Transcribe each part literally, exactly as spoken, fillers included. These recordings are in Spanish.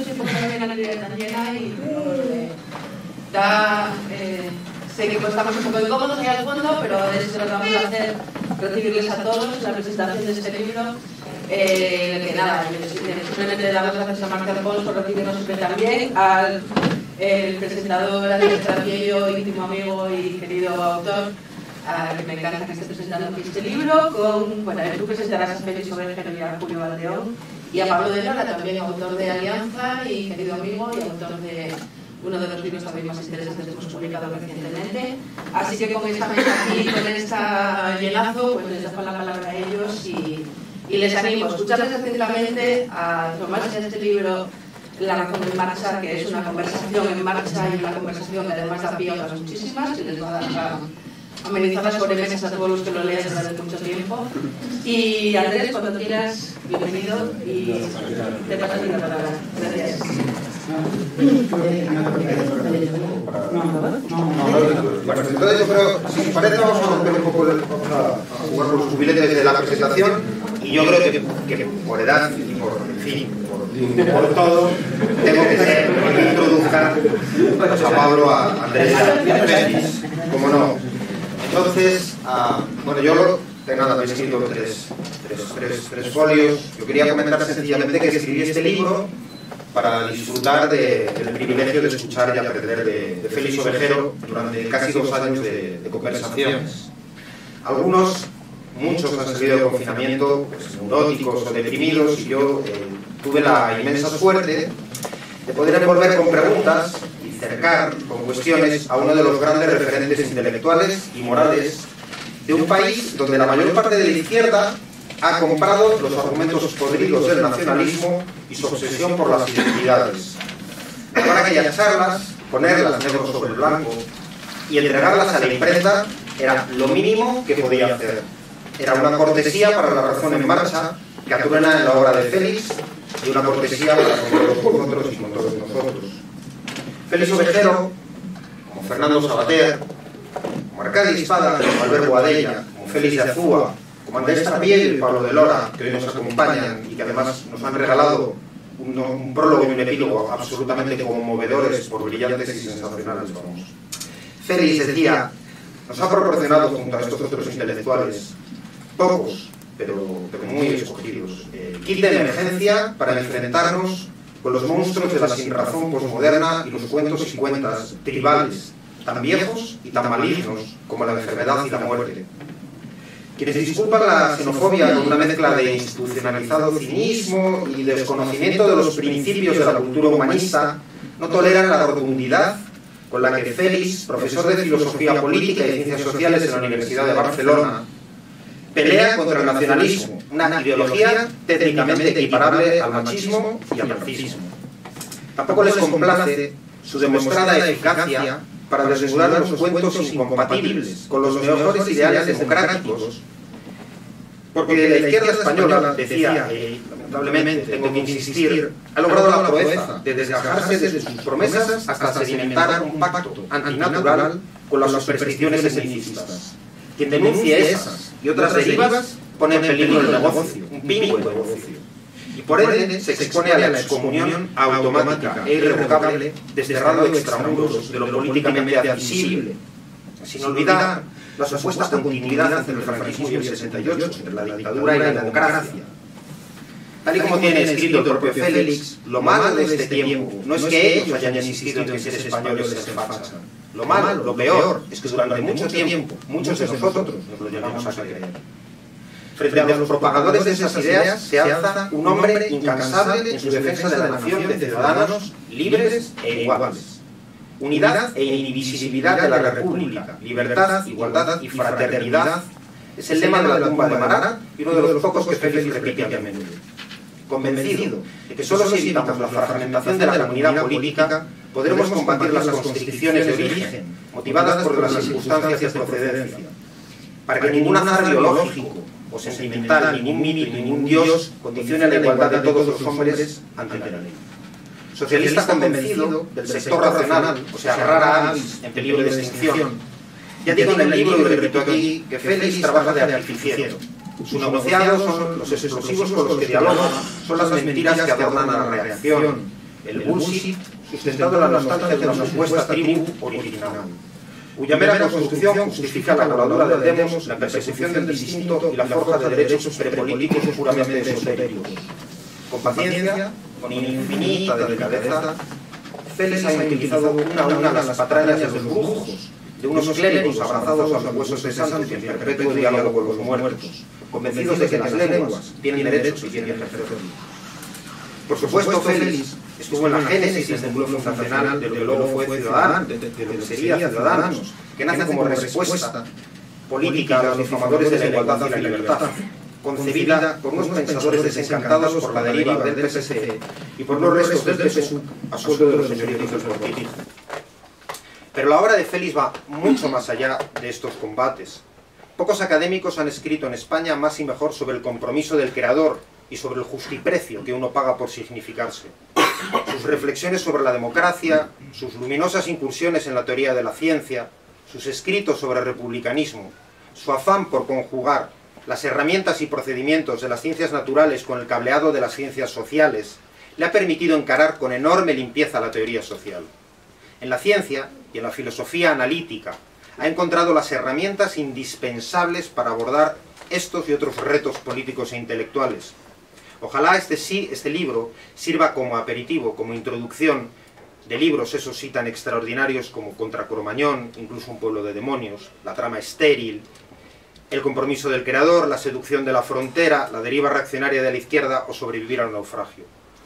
tiempo que no viene la librería tan llena y eh, da... Eh, sé que pues, estamos un poco incómodos ahí al fondo, pero es lo que vamos a hacer, recibirles a todos la presentación de este libro. Eh, que nada, simplemente dar las gracias a Marta Pons por recibirnos siempre también, al el presentador, al extranjero, íntimo amigo y querido autor, a que me encanta que esté presentando aquí este libro, con, bueno, tú presentarás a Félix Ovejero y a Julio Valdeón, y a Pablo de Lora, también autor de Alianza y querido amigo y autor de uno de los libros también más interesantes que hemos publicado recientemente. Así que con esta mesa aquí, con este llenazo, pues les dejo la palabra a ellos y, y les animo a escucharles atentamente, a tomarse este libro La razón en marcha, que es una conversación en marcha y una conversación que además da pie a otras muchísimas, que les va a dar a amenizar las sobremesas a todos los que lo lean durante mucho tiempo. Y Andrés, cuando quieras, bienvenido y te paso la palabra. Gracias. Bueno, entonces yo creo, si os parece, vamos a romper un poco, el, vamos a jugar con los jubiletes de la presentación, y yo creo que, que por edad y por, en fin, por, por todo, tengo que ser el que introduzca pues, a Pablo, a Andrés, a Félix, como no. Entonces, uh, bueno, yo de nada me he escrito tres, tres, tres, tres folios. Yo quería comentar sencillamente que escribí este libro para disfrutar de, del privilegio de escuchar y aprender de, de Félix Ovejero durante casi dos años de, de conversaciones. Algunos, muchos han salido de confinamiento, pues, neuróticos o deprimidos, y yo eh, tuve la inmensa suerte de poder envolver con preguntas y cercar con cuestiones a uno de los grandes referentes intelectuales y morales de un país donde la mayor parte de la izquierda ha comprado los argumentos podridos del nacionalismo y su obsesión por las identidades. Para aquellas charlas, ponerlas negro sobre blanco y entregarlas a la imprenta era lo mínimo que podía hacer. Era una cortesía para la razón en marcha que atruena en la obra de Félix y una cortesía para con todos vosotros y con todos nosotros. Félix Ovejero, como Fernando Sabater, como Arcadi Espada, como Albert Boadella, como Félix de Azúa, como Andrés Trapiello y Pablo de Lora, que hoy nos acompañan y que además nos han regalado un, un prólogo y un epílogo absolutamente conmovedores por brillantes y sensacionales, vamos. Félix decía, nos ha proporcionado junto a estos otros intelectuales, pocos, pero, pero muy escogidos, eh, kit de emergencia para enfrentarnos con los monstruos de la sinrazón posmoderna y los cuentos y cuentas tribales, tan viejos y tan malignos como la enfermedad y la muerte. Quienes disculpan la xenofobia con una mezcla de institucionalizado cinismo y desconocimiento de los principios de la cultura humanista no toleran la rotundidad con la que Félix, profesor de filosofía política y ciencias sociales en la Universidad de Barcelona, pelea contra el nacionalismo, una ideología técnicamente equiparable al machismo y al racismo. Tampoco les complace su demostrada eficacia para desnudar los cuentos incompatibles con los mejores ideales democráticos, porque la izquierda española, decía, y lamentablemente tengo que insistir, ha logrado la proeza de desgajarse de sus promesas hasta sedimentar un pacto antinatural con las supersticiones esenicistas. Quien denuncie esas y otras derivas pone en peligro el negocio, un pingüe negocio. Y por ende se expone a la excomunión automática e irrevocable, desterrando extramuros de lo políticamente admisible, sin olvidar la supuesta continuidad entre el franquismo y el sesenta y ocho, entre la dictadura y la democracia. Tal y como tiene escrito el propio Félix, lo malo de este tiempo no es que ellos hayan insistido en que ser españoles es facha. Lo malo, lo peor, es que durante mucho tiempo, muchos de nosotros nos lo llegamos a creer. Frente a los propagadores de esas ideas se alza un hombre incansable en su defensa de la nación de ciudadanos libres e iguales. Unidad e indivisibilidad de la República, libertad, igualdad y fraternidad es el lema de la tumba de Marat y uno de los pocos que Félix repite a menudo. Convencido de que solo si evitamos la fragmentación de la comunidad política podremos combatir las constricciones de origen motivadas por las circunstancias de procedencia, para que ningún azar biológico o sentimental, ningún mito, ningún dios condicione la igualdad de todos los hombres ante la ley. Socialista convencido del sector racional, o sea, rara avis en peligro de extinción. Ya digo en el libro y repito aquí que Félix trabaja de artificiero. Sus negociados son los explosivos con los que dialoga, son las mentiras que adornan a la reacción, el bullshit, sustentado en la nostalgia de una supuesta tribu original, cuya mera construcción justifica la coladura del demos, la persecución del distinto y la forja de derechos prepolíticos puramente esotéricos. Con paciencia, con infinita delicadeza, Félix ha utilizado una a una las patrañas de los brujos, de unos clérigos abrazados a los huesos de santos y en perpetuo diálogo con los muertos, convencidos de que las lenguas tienen derechos y tienen ejercicio. Por supuesto, Félix estuvo en la génesis del núcleo fundacional de lo que luego fue Ciudadanos, de lo que sería Ciudadanos, que nace como respuesta política a los difamadores de la igualdad y la libertad, concebida por unos pensadores desencantados por la deriva del P S C y por los restos del P S U a sueldo de los señoritos del partido. Pero la obra de Félix va mucho más allá de estos combates. Pocos académicos han escrito en España más y mejor sobre el compromiso del creador y sobre el justiprecio que uno paga por significarse. Sus reflexiones sobre la democracia, sus luminosas incursiones en la teoría de la ciencia, sus escritos sobre republicanismo, su afán por conjugar las herramientas y procedimientos de las ciencias naturales con el cableado de las ciencias sociales, le ha permitido encarar con enorme limpieza la teoría social. En la ciencia y en la filosofía analítica ha encontrado las herramientas indispensables para abordar estos y otros retos políticos e intelectuales. Ojalá este, sí, este libro sirva como aperitivo, como introducción de libros, esos sí tan extraordinarios como Contra Cromañón, incluso Un pueblo de demonios, La trama estéril, El compromiso del creador, La seducción de la frontera, La deriva reaccionaria de la izquierda o Sobrevivir al naufragio.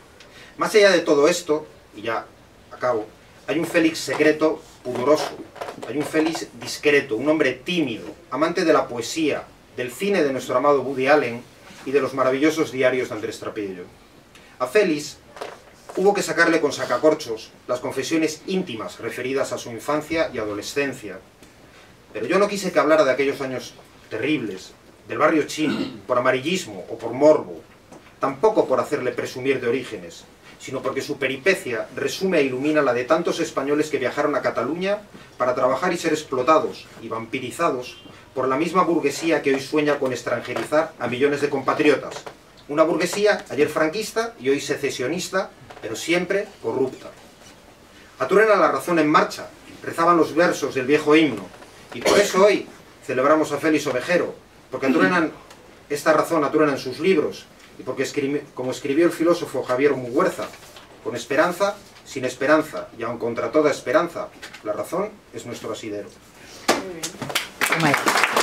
Más allá de todo esto, y ya acabo, hay un Félix secreto, pudoroso, hay un Félix discreto, un hombre tímido, amante de la poesía, del cine de nuestro amado Woody Allen y de los maravillosos diarios de Andrés Trapello. A Félix hubo que sacarle con sacacorchos las confesiones íntimas referidas a su infancia y adolescencia. Pero yo no quise que hablara de aquellos años terribles, del barrio chino, por amarillismo o por morbo, tampoco por hacerle presumir de orígenes, sino porque su peripecia resume e ilumina la de tantos españoles que viajaron a Cataluña para trabajar y ser explotados y vampirizados por la misma burguesía que hoy sueña con extranjerizar a millones de compatriotas. Una burguesía ayer franquista y hoy secesionista, pero siempre corrupta. Aturen a la razón en marcha, rezaban los versos del viejo himno, y por eso hoy celebramos a Félix Ovejero, porque aturenan esta razón, aturenan sus libros, y porque, escribi, como escribió el filósofo Javier Muguerza, con esperanza, sin esperanza, y aun contra toda esperanza, la razón es nuestro asidero. Muy bien.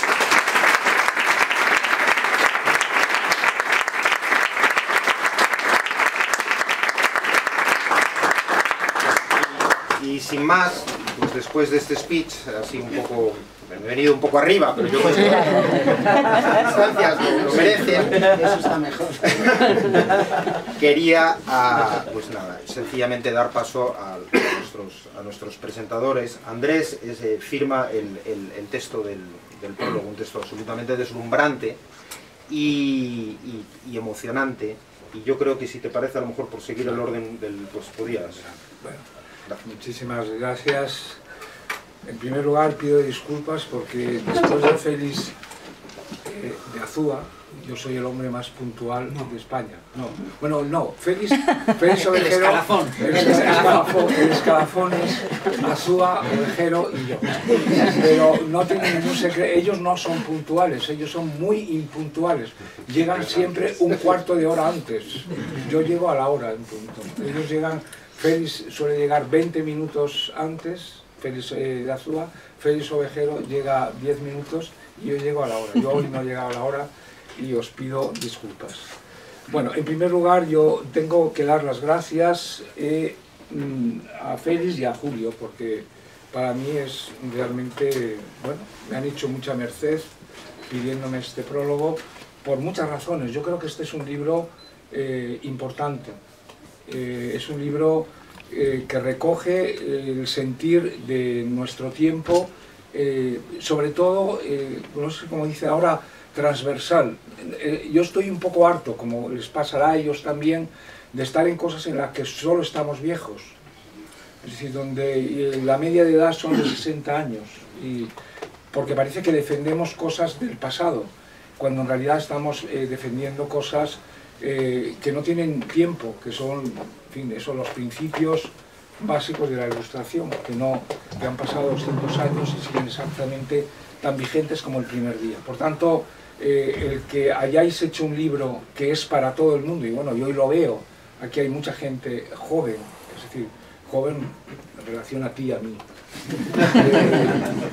Y sin más, pues después de este speech, así un poco, me he venido un poco arriba, pero yo creo que las distancias lo, lo merecen. Eso está mejor. Quería, a, pues nada, sencillamente dar paso a, a, nuestros, a nuestros presentadores. Andrés es, eh, firma el, el, el texto del, del prólogo, un texto absolutamente deslumbrante y, y, y emocionante. Y yo creo que si te parece, a lo mejor por seguir el orden del, pues podías... Bueno. Muchísimas gracias. En primer lugar pido disculpas porque después de Félix eh, de Azúa, yo soy el hombre más puntual no. de España. No, bueno, no, Félix, Félix Ovejero, el escalafón, el, el, escalafón, el escalafón es Azúa, Ovejero y yo. Pero no tienen ningún secreto, ellos no son puntuales, ellos son muy impuntuales. Llegan siempre un cuarto de hora antes. Yo llego a la hora en punto. Ellos llegan... Félix suele llegar veinte minutos antes, Félix eh, de Azúa, Félix Ovejero llega diez minutos y yo llego a la hora. Yo hoy no he llegado a la hora y os pido disculpas. Bueno, en primer lugar yo tengo que dar las gracias eh, a Félix y a Julio porque para mí es realmente, bueno, me han hecho mucha merced pidiéndome este prólogo por muchas razones. Yo creo que este es un libro eh, importante. Eh, es un libro eh, que recoge el sentir de nuestro tiempo, eh, sobre todo, eh, no sé cómo dice ahora, transversal. Eh, yo estoy un poco harto, como les pasará a ellos también, de estar en cosas en las que solo estamos viejos. Es decir, donde eh, la media de edad son de sesenta años, y, porque parece que defendemos cosas del pasado, cuando en realidad estamos eh, defendiendo cosas eh, que no tienen tiempo, que son, en fin, esos los principios básicos de la Ilustración, que, no, que han pasado doscientos años y siguen exactamente tan vigentes como el primer día. Por tanto, eh, el que hayáis hecho un libro que es para todo el mundo, y bueno, yo hoy lo veo, aquí hay mucha gente joven, es decir, joven en relación a ti y a mí. Eh,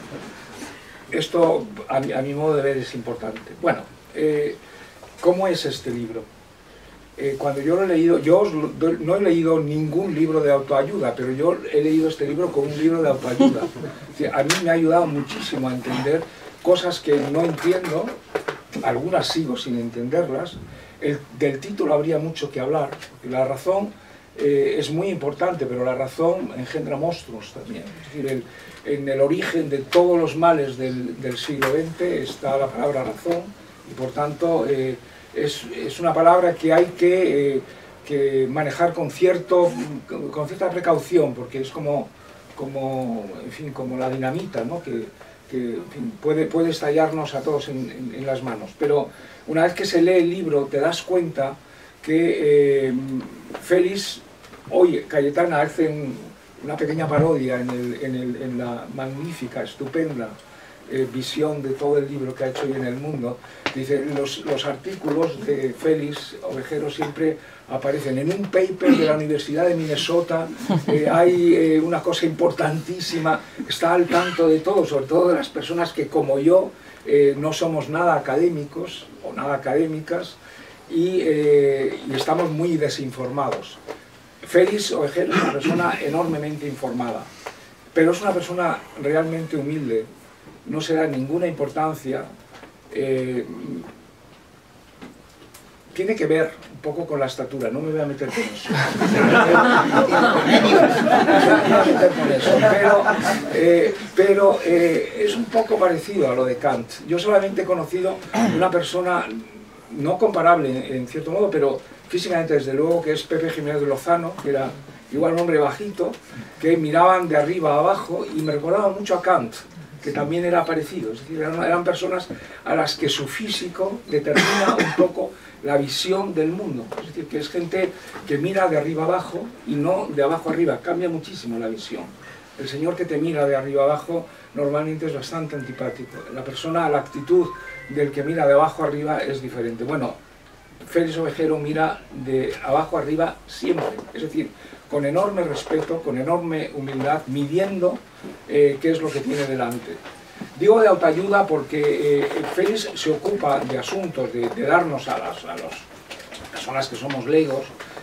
esto, a mi, a mi modo de ver, es importante. Bueno, eh, ¿cómo es este libro? Eh, cuando yo lo he leído, yo os lo, no he leído ningún libro de autoayuda, pero yo he leído este libro como un libro de autoayuda. O sea, a mí me ha ayudado muchísimo a entender cosas que no entiendo, algunas sigo sin entenderlas. El, del título habría mucho que hablar, porque la razón eh, es muy importante, pero la razón engendra monstruos también. Es decir, el, en el origen de todos los males del, del siglo veinte está la palabra razón, y por tanto eh, es, es una palabra que hay que, eh, que manejar con, cierto, con cierta precaución, porque es como, como, en fin, como la dinamita, ¿no? que, que en fin, puede, puede estallarnos a todos en, en, en las manos. Pero una vez que se lee el libro te das cuenta que eh, Félix, hoy Cayetana hace un, una pequeña parodia en, el, en, el, en la magnífica, estupenda eh, visión de todo el libro que ha hecho hoy en el mundo. Dice, los, los artículos de Félix Ovejero siempre aparecen en un paper de la Universidad de Minnesota, eh, hay eh, una cosa importantísima, está al tanto de todo, sobre todo de las personas que como yo eh, no somos nada académicos o nada académicas y, eh, y estamos muy desinformados. Félix Ovejero es una persona enormemente informada, pero es una persona realmente humilde, no se da ninguna importancia. Eh, tiene que ver un poco con la estatura, no me voy a meter con eso. No me voy a meter con eso, pero, eh, pero eh, es un poco parecido a lo de Kant. Yo solamente he conocido una persona no comparable en, en cierto modo, pero físicamente desde luego, que es Pepe Jiménez de Lozano, que era igual un hombre bajito, que miraban de arriba a abajo y me recordaba mucho a Kant, que también era parecido. Es decir, eran, eran personas a las que su físico determina un poco la visión del mundo. Es decir, que es gente que mira de arriba abajo y no de abajo arriba. Cambia muchísimo la visión. El señor que te mira de arriba abajo normalmente es bastante antipático. La persona, la actitud del que mira de abajo arriba es diferente. Bueno, Félix Ovejero mira de abajo arriba siempre. Es decir, con enorme respeto, con enorme humildad, midiendo eh, qué es lo que tiene delante. Digo de autoayuda porque eh, Félix se ocupa de asuntos, de, de darnos a las, a las personas que somos leigos,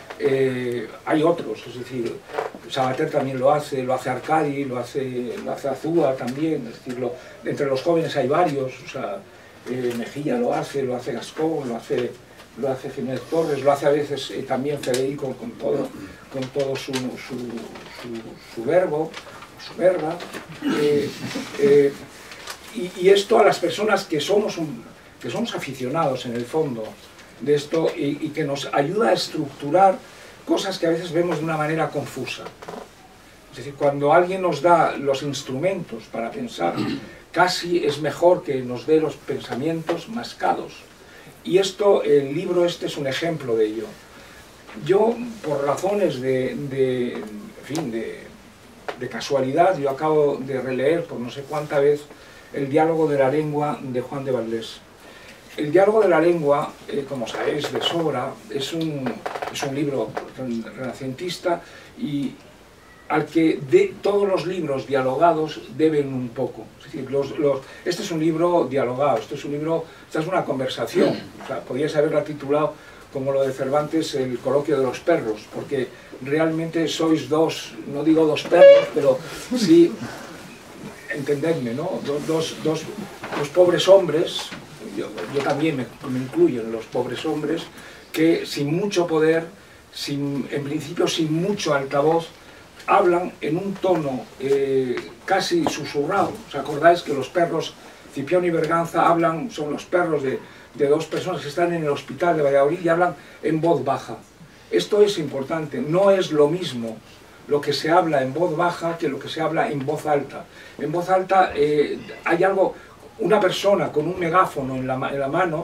eh, hay otros, es decir, Sabater también lo hace, lo hace Arcadi, lo hace, lo hace Azúa también, es decir, lo, entre los jóvenes hay varios, o sea, eh, Mejía lo hace, lo hace Gascón, lo hace... lo hace Jiménez Torres, lo hace a veces eh, también Federico con todo, con todo su, su, su, su verbo, su verba. Eh, eh, y, y esto a las personas que somos, un, que somos aficionados en el fondo de esto y, y que nos ayuda a estructurar cosas que a veces vemos de una manera confusa. Es decir, cuando alguien nos da los instrumentos para pensar, casi es mejor que nos dé los pensamientos mascados. Y esto, el libro este es un ejemplo de ello. Yo, por razones de, de, en fin, de, de casualidad, yo acabo de releer por no sé cuánta vez El diálogo de la lengua de Juan de Valdés. El diálogo de la lengua, eh, como sabéis de sobra, es un, es un libro renacentista y al que de, todos los libros dialogados deben un poco. Es decir, los, los, este es un libro dialogado, este es un libro, esta es una conversación. O sea, podríais haberla titulado como lo de Cervantes, el coloquio de los perros, porque realmente sois dos, no digo dos perros, pero sí, entendedme, ¿no? Dos, dos, dos, dos pobres hombres, yo, yo también me, me incluyo en los pobres hombres, que sin mucho poder, sin, en principio sin mucho altavoz, hablan en un tono eh, casi susurrado. ¿Os acordáis que los perros, Cipión y Berganza, hablan, son los perros de, de dos personas que están en el hospital de Valladolid y hablan en voz baja? Esto es importante, no es lo mismo lo que se habla en voz baja que lo que se habla en voz alta. En voz alta eh, hay algo, una persona con un megáfono en la, en la mano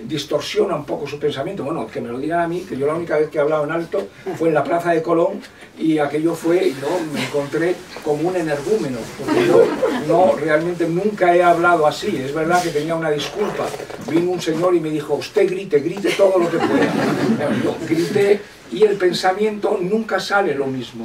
distorsiona un poco su pensamiento. Bueno, que me lo digan a mí, que yo la única vez que he hablado en alto fue en la Plaza de Colón, y aquello fue, no, me encontré como un energúmeno, porque yo no, realmente nunca he hablado así. Es verdad que tenía una disculpa. Vino un señor y me dijo, usted grite, grite todo lo que pueda. Yo grité, y el pensamiento nunca sale lo mismo.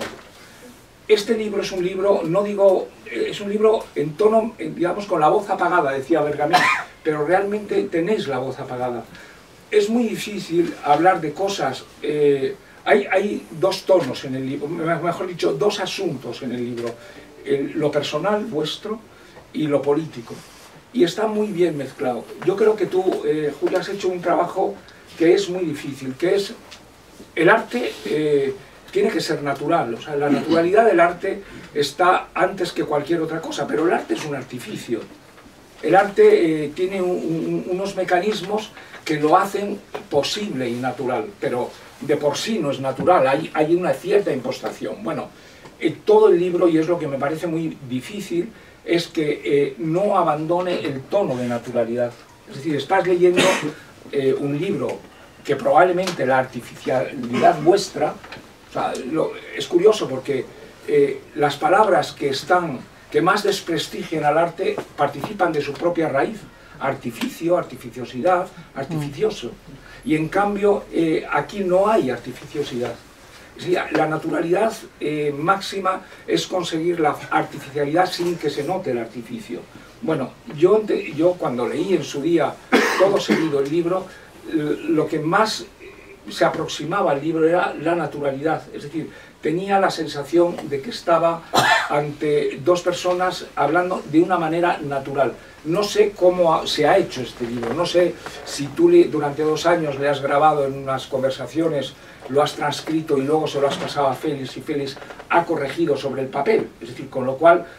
Este libro es un libro, no digo, es un libro en tono, digamos, con la voz apagada, decía Bergamín, pero realmente tenéis la voz apagada. Es muy difícil hablar de cosas, eh, hay, hay dos tonos en el libro, mejor dicho, dos asuntos en el libro, el, lo personal vuestro y lo político, y está muy bien mezclado. Yo creo que tú, eh, Julia, has hecho un trabajo que es muy difícil, que es el arte. eh, Tiene que ser natural, o sea, la naturalidad del arte está antes que cualquier otra cosa, pero el arte es un artificio. El arte eh, tiene un, un, unos mecanismos que lo hacen posible y natural, pero de por sí no es natural, hay, hay una cierta impostación. Bueno, eh, todo el libro, y es lo que me parece muy difícil, es que eh, no abandone el tono de naturalidad. Es decir, estás leyendo eh, un libro que probablemente la artificialidad vuestra. O sea, lo, es curioso porque eh, las palabras que están, que más desprestigian al arte participan de su propia raíz, artificio, artificiosidad, artificioso. Y en cambio eh, aquí no hay artificiosidad. Es decir, la naturalidad eh, máxima es conseguir la artificialidad sin que se note el artificio. Bueno, yo, yo cuando leí en su día todo seguido el libro, lo que más se aproximaba al libro era la naturalidad, es decir, tenía la sensación de que estaba ante dos personas hablando de una manera natural. No sé cómo se ha hecho este libro, no sé si tú durante dos años le has grabado en unas conversaciones, lo has transcrito y luego se lo has pasado a Félix y Félix ha corregido sobre el papel, es decir, con lo cual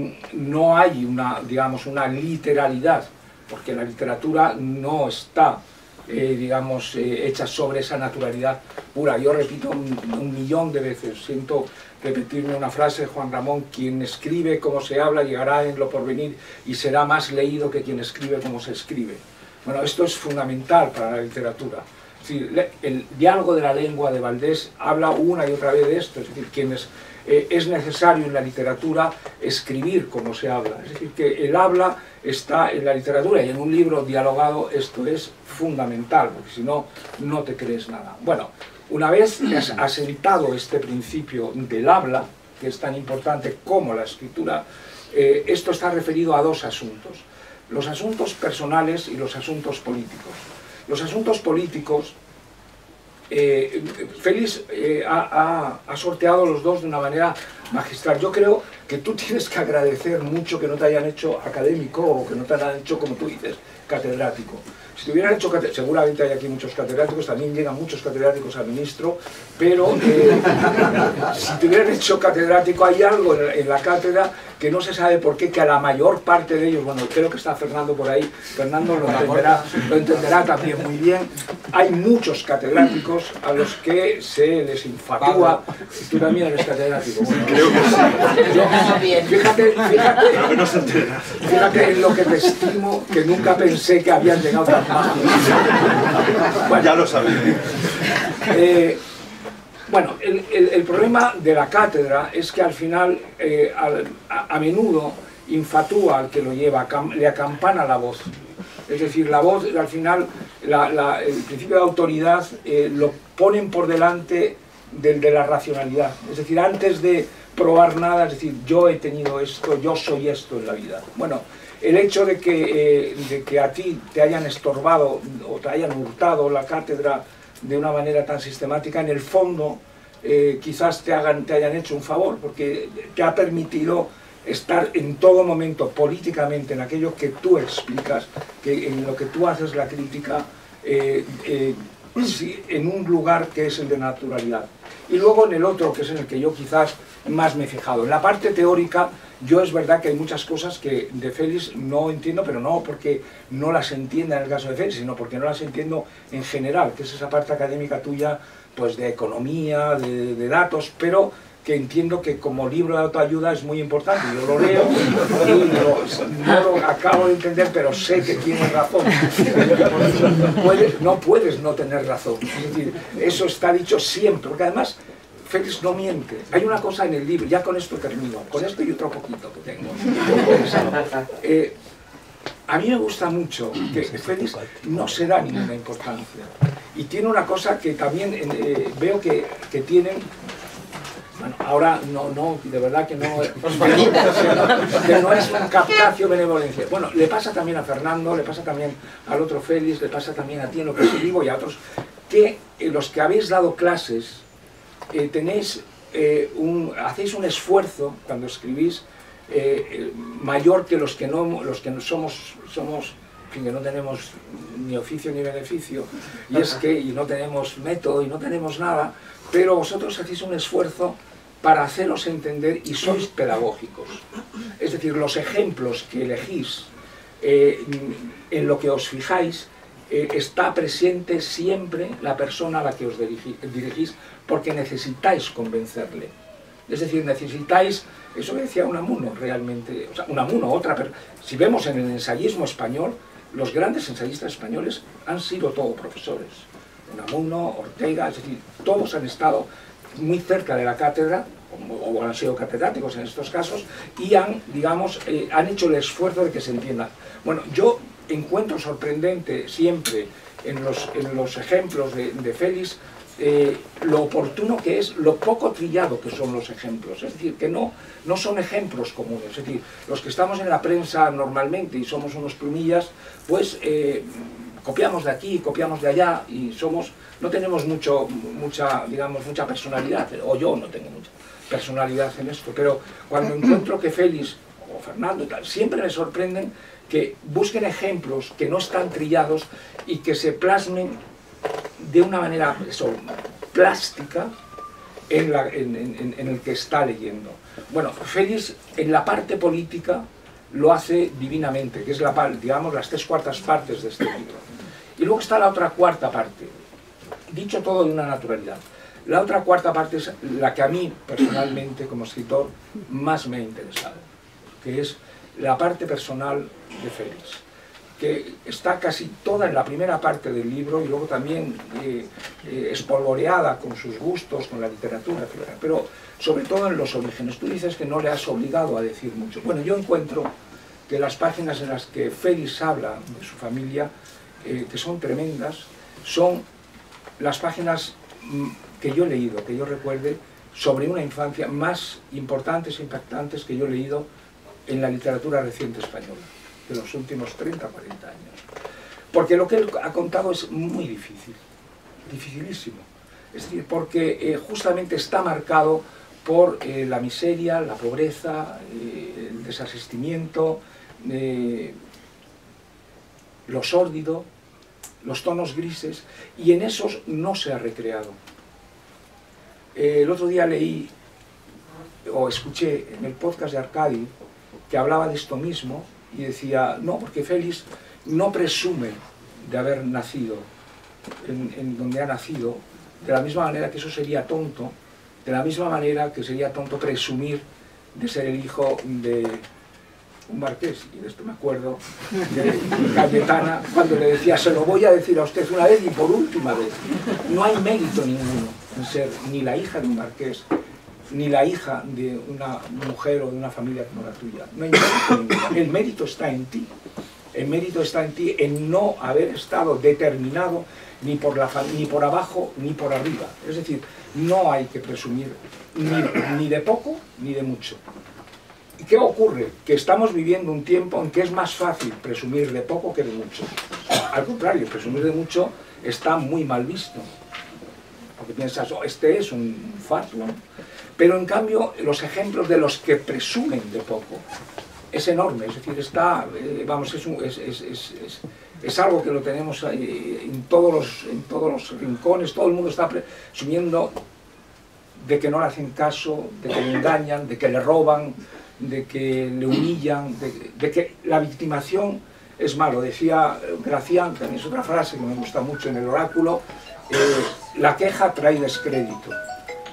no hay una, digamos, una literalidad, porque la literatura no está Eh, digamos, eh, hechas sobre esa naturalidad pura. Yo repito un, un millón de veces, siento repetirme una frase de Juan Ramón: quien escribe como se habla llegará en lo porvenir y será más leído que quien escribe como se escribe. Bueno, esto es fundamental para la literatura. Es decir, el diálogo de la lengua de Valdés habla una y otra vez de esto, es decir, quienes, eh, es necesario en la literatura escribir como se habla, es decir, que el habla está en la literatura, y en un libro dialogado esto es fundamental, porque si no, no te crees nada. Bueno, una vez has asentado este principio del habla, que es tan importante como la escritura, eh, esto está referido a dos asuntos: los asuntos personales y los asuntos políticos. Los asuntos políticos, eh, Félix eh, ha, ha, ha sorteado los dos de una manera magistral. Yo creo que tú tienes que agradecer mucho que no te hayan hecho académico, o que no te hayan hecho, como tú dices, catedrático. Si te hubieran hecho, seguramente hay aquí muchos catedráticos, también llegan muchos catedráticos a ministro, pero eh, si te hubieran hecho catedrático, hay algo en la, en la cátedra que no se sabe por qué, que a la mayor parte de ellos, bueno, creo que está Fernando por ahí, Fernando lo entenderá, lo entenderá también muy bien, hay muchos catedráticos a los que se les infatúa. Tú también eres catedrático. Bueno, creo que sí. Yo, fíjate, fíjate, fíjate en lo que te estimo, que nunca pensé que habían llegado tan bajo. Bueno, ya lo sabía. Eh, Bueno, el, el, el problema de la cátedra es que al final, eh, al, a, a menudo, infatúa al que lo lleva, cam, le acampana la voz. Es decir, la voz, al final, la, la, el principio de autoridad eh, lo ponen por delante del de la racionalidad. Es decir, antes de probar nada, es decir, yo he tenido esto, yo soy esto en la vida. Bueno, el hecho de que, eh, de que a ti te hayan estorbado o te hayan hurtado la cátedra de una manera tan sistemática, en el fondo eh, quizás te, hagan, te hayan hecho un favor, porque te ha permitido estar en todo momento políticamente en aquello que tú explicas, que en lo que tú haces la crítica, eh, eh, en un lugar que es el de naturalidad. Y luego en el otro, que es en el que yo quizás más me he fijado. En la parte teórica, yo es verdad que hay muchas cosas que de Félix no entiendo, pero no porque no las entienda en el caso de Félix, sino porque no las entiendo en general, que es esa parte académica tuya, pues de economía, de, de datos, pero que entiendo que como libro de autoayuda es muy importante. Yo lo leo y lo, no lo acabo de entender, pero sé que tienes razón. No puedes, no puedes no tener razón. Es decir, eso está dicho siempre, porque además Félix no miente. Hay una cosa en el libro, ya con esto termino, con esto y otro poquito que tengo. Eh, a mí me gusta mucho que Félix no se da ninguna importancia. Y tiene una cosa que también eh, veo que, que tienen... Bueno, ahora no, no, de verdad que no, que no, que no es un captacio benevolencia. Bueno, le pasa también a Fernando, le pasa también al otro Félix, le pasa también a ti en lo que escribo y a otros, que eh, los que habéis dado clases, eh, tenéis, eh, un, hacéis un esfuerzo cuando escribís eh, mayor que los que no, los que no somos, somos en fin, que no tenemos ni oficio ni beneficio, y es que y no tenemos método y no tenemos nada, pero vosotros hacéis un esfuerzo para haceros entender y sois pedagógicos. Es decir, los ejemplos que elegís, eh, en lo que os fijáis, eh, está presente siempre la persona a la que os dirigís, porque necesitáis convencerle. Es decir, necesitáis, eso que decía Unamuno realmente, o sea, Unamuno, otra, pero si vemos en el ensayismo español, los grandes ensayistas españoles han sido todos profesores. Unamuno, Ortega, es decir, todos han estado muy cerca de la cátedra, o, o han sido catedráticos en estos casos, y han, digamos, eh, han hecho el esfuerzo de que se entienda. Bueno, yo encuentro sorprendente siempre en los, en los ejemplos de, de Félix, eh, lo oportuno que es, lo poco trillado que son los ejemplos, es decir, que no, no son ejemplos comunes, es decir, los que estamos en la prensa normalmente y somos unos plumillas, pues eh, copiamos de aquí, copiamos de allá y somos, no tenemos mucho, mucha, digamos, mucha personalidad, o yo no tengo mucha personalidad en esto, pero cuando encuentro que Félix o Fernando y tal, siempre me sorprenden que busquen ejemplos que no están trillados y que se plasmen de una manera eso, plástica en, la, en, en, en el que está leyendo. Bueno, Félix en la parte política lo hace divinamente, que es la parte, digamos, las tres cuartas partes de este libro. Y luego está la otra cuarta parte, dicho todo de una naturalidad. La otra cuarta parte es la que a mí, personalmente, como escritor, más me ha interesado, que es la parte personal de Félix, que está casi toda en la primera parte del libro y luego también eh, eh, espolvoreada con sus gustos, con la literatura, etcétera, pero sobre todo en los orígenes. Tú dices que no le has obligado a decir mucho. Bueno, yo encuentro que las páginas en las que Félix habla de su familia, eh, que son tremendas, son las páginas que yo he leído, que yo recuerde, sobre una infancia más importantes e impactantes que yo he leído en la literatura reciente española, de los últimos treinta o cuarenta años. Porque lo que él ha contado es muy difícil, dificilísimo. Es decir, porque eh, justamente está marcado por eh, la miseria, la pobreza, eh, el desasistimiento, eh, lo sórdido, los tonos grises, y en esos no se ha recreado. Eh, el otro día leí, o escuché en el podcast de Arcadi, que hablaba de esto mismo, y decía, no, porque Félix no presume de haber nacido en, en donde ha nacido, de la misma manera que eso sería tonto, de la misma manera que sería tonto presumir de ser el hijo de un marqués, y de esto me acuerdo, de Cayetana, cuando le decía, se lo voy a decir a usted una vez y por última vez. No hay mérito ninguno en ser ni la hija de un marqués, ni la hija de una mujer o de una familia como la tuya. No hay mérito ninguno. El mérito está en ti. El mérito está en ti, en no haber estado determinado ni por, la, ni por abajo ni por arriba. Es decir, no hay que presumir ni, ni de poco ni de mucho. ¿Y qué ocurre? Que estamos viviendo un tiempo en que es más fácil presumir de poco que de mucho. Al contrario, presumir de mucho está muy mal visto. Porque piensas, oh, este es un fatuo. Pero en cambio, los ejemplos de los que presumen de poco es enorme. Es decir, está, eh, vamos, es, un, es, es, es, es, es algo que lo tenemos ahí, en, todos los, en todos los rincones. Todo el mundo está presumiendo de que no le hacen caso, de que le engañan, de que le roban, de que le humillan, de, de que la victimación es malo. Decía Gracián, también es otra frase que me gusta mucho en el oráculo, eh, la queja trae descrédito.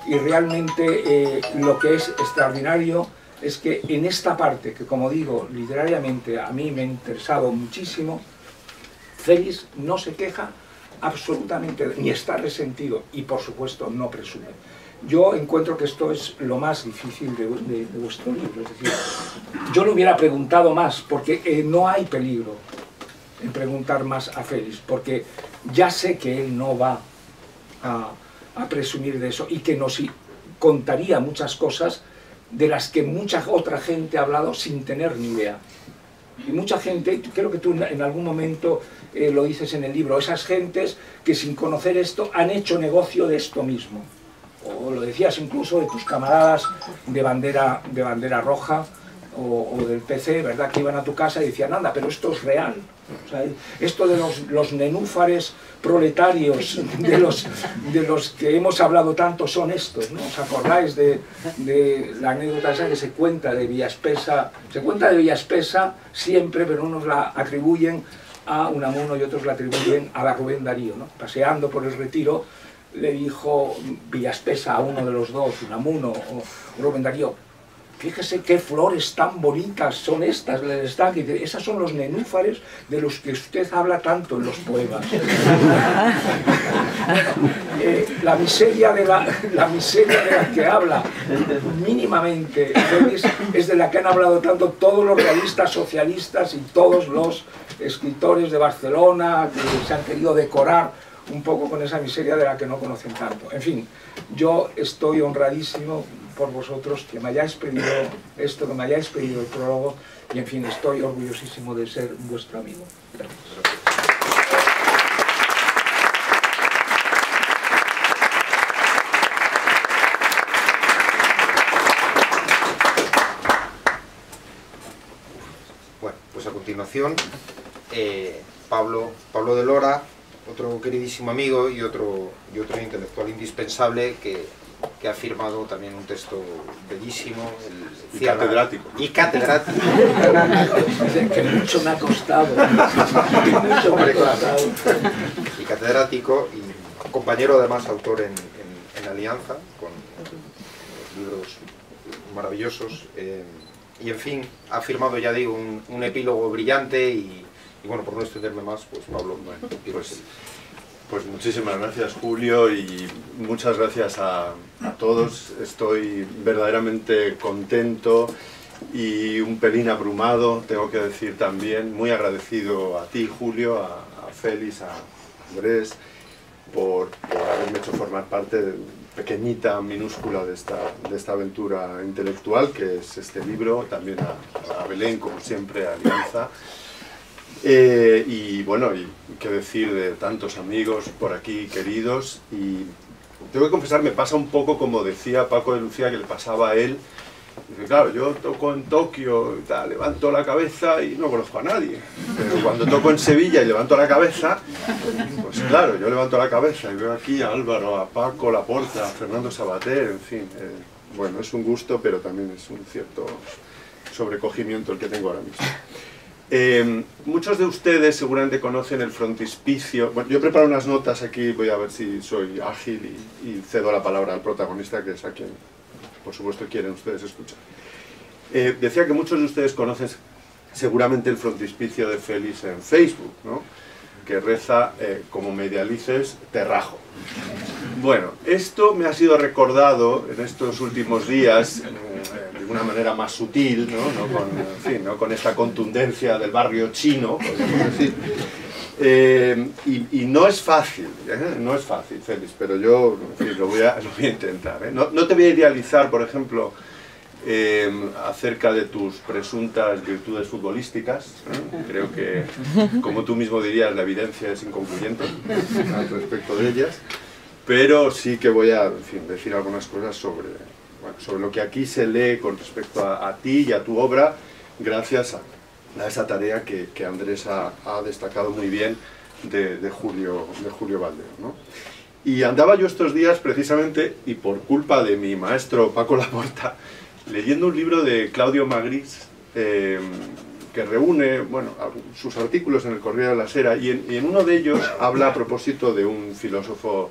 y realmente eh, lo que es extraordinario es que en esta parte, que como digo, literariamente a mí me ha interesado muchísimo, Félix no se queja absolutamente, ni está resentido, y por supuesto no presume. Yo encuentro que esto es lo más difícil de, de, de vuestro libro, es decir, yo le hubiera preguntado más, porque eh, no hay peligro en preguntar más a Félix, porque ya sé que él no va a, a presumir de eso, y que nos contaría muchas cosas de las que mucha otra gente ha hablado sin tener ni idea. Y mucha gente, creo que tú en algún momento eh, lo dices en el libro, esas gentes que sin conocer esto han hecho negocio de esto mismo. O lo decías incluso de tus camaradas de bandera, de bandera roja o, o del P C, ¿verdad? Que iban a tu casa y decían, anda, pero esto es real. O sea, esto de los, los nenúfares proletarios de los, de los que hemos hablado tanto son estos, ¿no? ¿Os acordáis de, de la anécdota esa que se cuenta de Villaspesa? Se cuenta de Villaspesa siempre, pero unos la atribuyen a Unamuno y otros la atribuyen a la Rubén Darío, ¿no? Paseando por el Retiro, le dijo Villaspesa a uno de los dos, Unamuno o Rubén Darío, fíjese qué flores tan bonitas son estas, les está, esas son los nenúfares de los que usted habla tanto en los poemas. eh, la, miseria de la, la miseria de la que habla mínimamente Félix es de la que han hablado tanto todos los realistas socialistas y todos los escritores de Barcelona que se han querido decorar un poco con esa miseria de la que no conocen tanto. En fin, yo estoy honradísimo por vosotros que me hayáis pedido esto, que me hayáis pedido el prólogo, y en fin, estoy orgullosísimo de ser vuestro amigo. Gracias. Bueno, pues a continuación, eh, Pablo, Pablo de Lora, otro queridísimo amigo y otro, y otro intelectual indispensable que, que ha firmado también un texto bellísimo. El, y catedrático. Y catedrático. Que mucho me ha costado. Mucho me ha costado. Y catedrático y compañero además autor en, en, en Alianza, con libros maravillosos. Eh, y en fin, ha firmado, ya digo, un, un epílogo brillante y Y bueno, por no extenderme más, pues Pablo, bueno, pues, pues muchísimas gracias, Julio, y muchas gracias a, a todos. Estoy verdaderamente contento y un pelín abrumado, tengo que decir también, muy agradecido a ti, Julio, a, a Félix, a Andrés, por, por haberme hecho formar parte de, pequeñita, minúscula de esta, de esta aventura intelectual, que es este libro, también a, a Belén, como siempre, a Alianza. Eh, y bueno, y qué decir de tantos amigos por aquí queridos, y tengo que confesar, me pasa un poco como decía Paco de Lucía que le pasaba a él. Dice, claro, yo toco en Tokio, y tal, levanto la cabeza y no conozco a nadie, pero cuando toco en Sevilla y levanto la cabeza, pues claro, yo levanto la cabeza y veo aquí a Álvaro, a Paco Laporta, a Fernando Sabater, en fin, eh, bueno, es un gusto, pero también es un cierto sobrecogimiento el que tengo ahora mismo. Eh, muchos de ustedes seguramente conocen el frontispicio. Bueno, yo preparo unas notas aquí, voy a ver si soy ágil y, y cedo la palabra al protagonista, que es a quien, por supuesto, quieren ustedes escuchar. Eh, decía que muchos de ustedes conocen seguramente el frontispicio de Félix en Facebook, ¿no? Que reza, eh, como me idealices, te rajo. Bueno, esto me ha sido recordado en estos últimos días eh, de una manera más sutil, ¿no? No con, en fin, no con esta contundencia del barrio chino, podríamos decir. Eh, y, y no es fácil, ¿eh? No es fácil, Félix, pero yo, en fin, lo voy a, lo voy a intentar, ¿eh? No, no te voy a idealizar, por ejemplo, eh, acerca de tus presuntas virtudes futbolísticas, ¿eh? Creo que, como tú mismo dirías, la evidencia es inconcluyente al respecto de ellas, pero sí que voy a, en fin, decir algunas cosas sobre, bueno, sobre lo que aquí se lee con respecto a, a ti y a tu obra, gracias a a esa tarea que, que Andrés ha, ha destacado muy bien de, de Julio, de Julio Valdeo, ¿no? Y andaba yo estos días precisamente, y por culpa de mi maestro Paco Laporta, leyendo un libro de Claudio Magris, eh, que reúne, bueno, sus artículos en el Correo de la Sera, y en, y en uno de ellos habla a propósito de un filósofo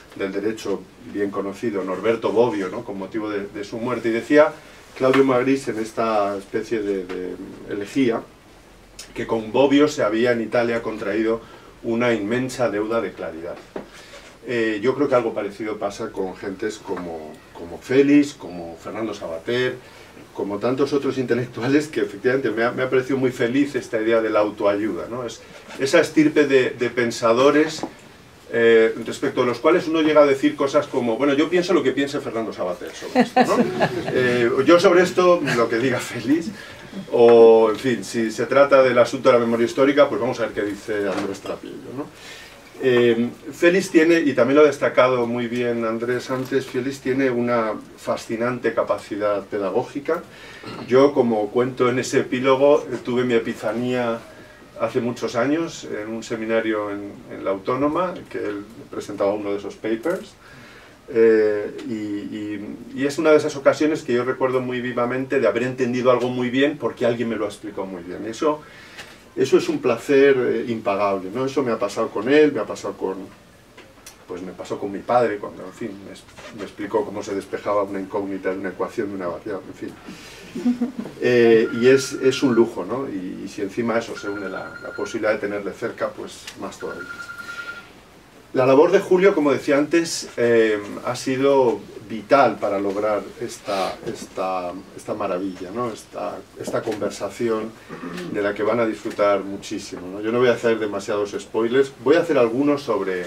del derecho bien conocido, Norberto Bobbio, ¿no?, con motivo de, de su muerte, y decía Claudio Magris en esta especie de, de elegía que con Bobbio se había en Italia contraído una inmensa deuda de claridad. Eh, yo creo que algo parecido pasa con gentes como, como Félix, como Fernando Savater, como tantos otros intelectuales, que efectivamente me ha, me ha parecido muy feliz esta idea de la autoayuda, ¿no? Es, esa estirpe de, de pensadores eh, respecto a los cuales uno llega a decir cosas como, bueno, yo pienso lo que piense Fernando Savater sobre esto, ¿no? Eh, yo sobre esto, lo que diga Félix, o en fin, si se trata del asunto de la memoria histórica, pues vamos a ver qué dice Andrés Trapillo, ¿no? Eh, Félix tiene, y también lo ha destacado muy bien Andrés antes, Félix tiene una fascinante capacidad pedagógica. Yo, como cuento en ese epílogo, tuve mi epifanía hace muchos años en un seminario en, en la Autónoma, que él presentaba uno de esos papers, eh, y, y, y es una de esas ocasiones que yo recuerdo muy vivamente de haber entendido algo muy bien porque alguien me lo ha explicado muy bien. Eso Eso es un placer eh, impagable, ¿no? Eso me ha pasado con él, me ha pasado con, pues me pasó con mi padre, cuando, en fin, me, me explicó cómo se despejaba una incógnita de una ecuación de una variable, en fin. Eh, y es, es un lujo, ¿no? Y, y si encima eso se une la, la posibilidad de tenerle cerca, pues más todavía. La labor de Julio, como decía antes, eh, ha sido vital para lograr esta, esta, esta maravilla, ¿no? esta, esta conversación de la que van a disfrutar muchísimo, ¿no? Yo no voy a hacer demasiados spoilers, voy a hacer algunos sobre,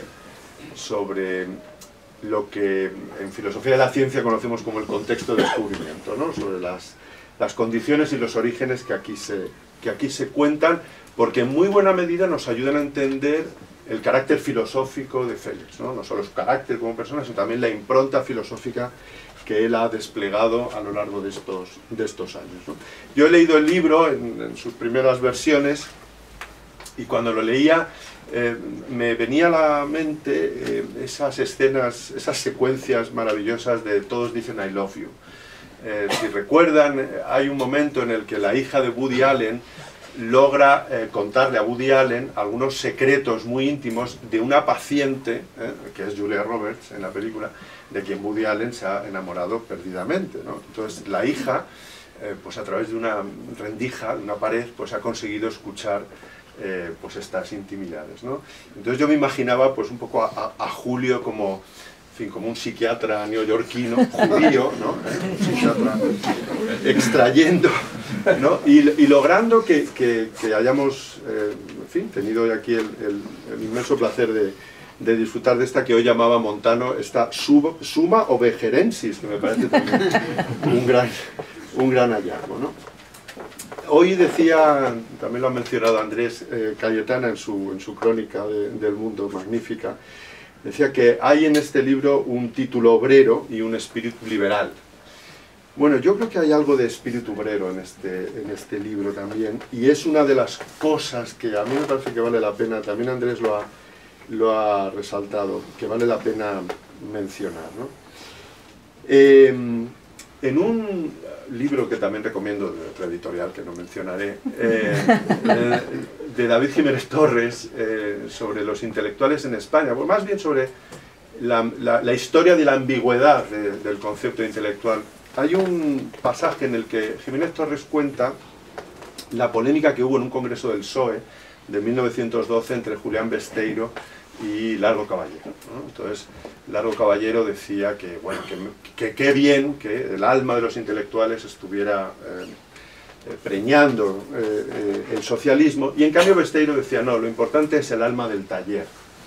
sobre lo que en filosofía de la ciencia conocemos como el contexto de descubrimiento, ¿no? Sobre las, las condiciones y los orígenes que aquí, se, que aquí se cuentan, porque en muy buena medida nos ayudan a entender el carácter filosófico de Félix, ¿no? No solo su carácter como persona, sino también la impronta filosófica que él ha desplegado a lo largo de estos, de estos años, ¿no? Yo he leído el libro en, en sus primeras versiones, y cuando lo leía eh, me venía a la mente eh, esas escenas, esas secuencias maravillosas de Todos dicen I love you. Eh, si recuerdan, hay un momento en el que la hija de Woody Allen logra eh, contarle a Woody Allen algunos secretos muy íntimos de una paciente, eh, que es Julia Roberts en la película, de quien Woody Allen se ha enamorado perdidamente, ¿no? Entonces la hija, eh, pues a través de una rendija, de una pared, pues ha conseguido escuchar eh, pues estas intimidades, ¿no? Entonces yo me imaginaba pues un poco a, a, a Julio como, en fin, como un psiquiatra neoyorquino, judío, ¿no? ¿Eh? Un psiquiatra extrayendo, ¿no? Y, y logrando que, que, que hayamos, eh, en fin, tenido aquí el, el, el inmenso placer de, de disfrutar de esta que hoy llamaba Montano, esta sub, Summa Ovejerensis, que me parece también un gran, un gran hallazgo, ¿no? Hoy decía, también lo ha mencionado Andrés eh, Cayetana en su, en su crónica de, del mundo magnífica, decía que hay en este libro un título obrero y un espíritu liberal. Bueno, yo creo que hay algo de espíritu obrero en este, en este libro también, y es una de las cosas que a mí me parece que vale la pena, también Andrés lo ha, lo ha resaltado, que vale la pena mencionar, ¿no? Eh, en un libro que también recomiendo, de otra editorial que no mencionaré, eh, eh, de David Jiménez Torres, eh, sobre los intelectuales en España, pues más bien sobre la, la, la historia de la ambigüedad de, del concepto intelectual. Hay un pasaje en el que Jiménez Torres cuenta la polémica que hubo en un congreso del P S O E de mil novecientos doce entre Julián Besteiro y Largo Caballero, ¿no? Entonces, Largo Caballero decía que, bueno, que qué bien que el alma de los intelectuales estuviera eh, preñando eh, eh, el socialismo, y en cambio Besteiro decía, no, lo importante es el alma del taller.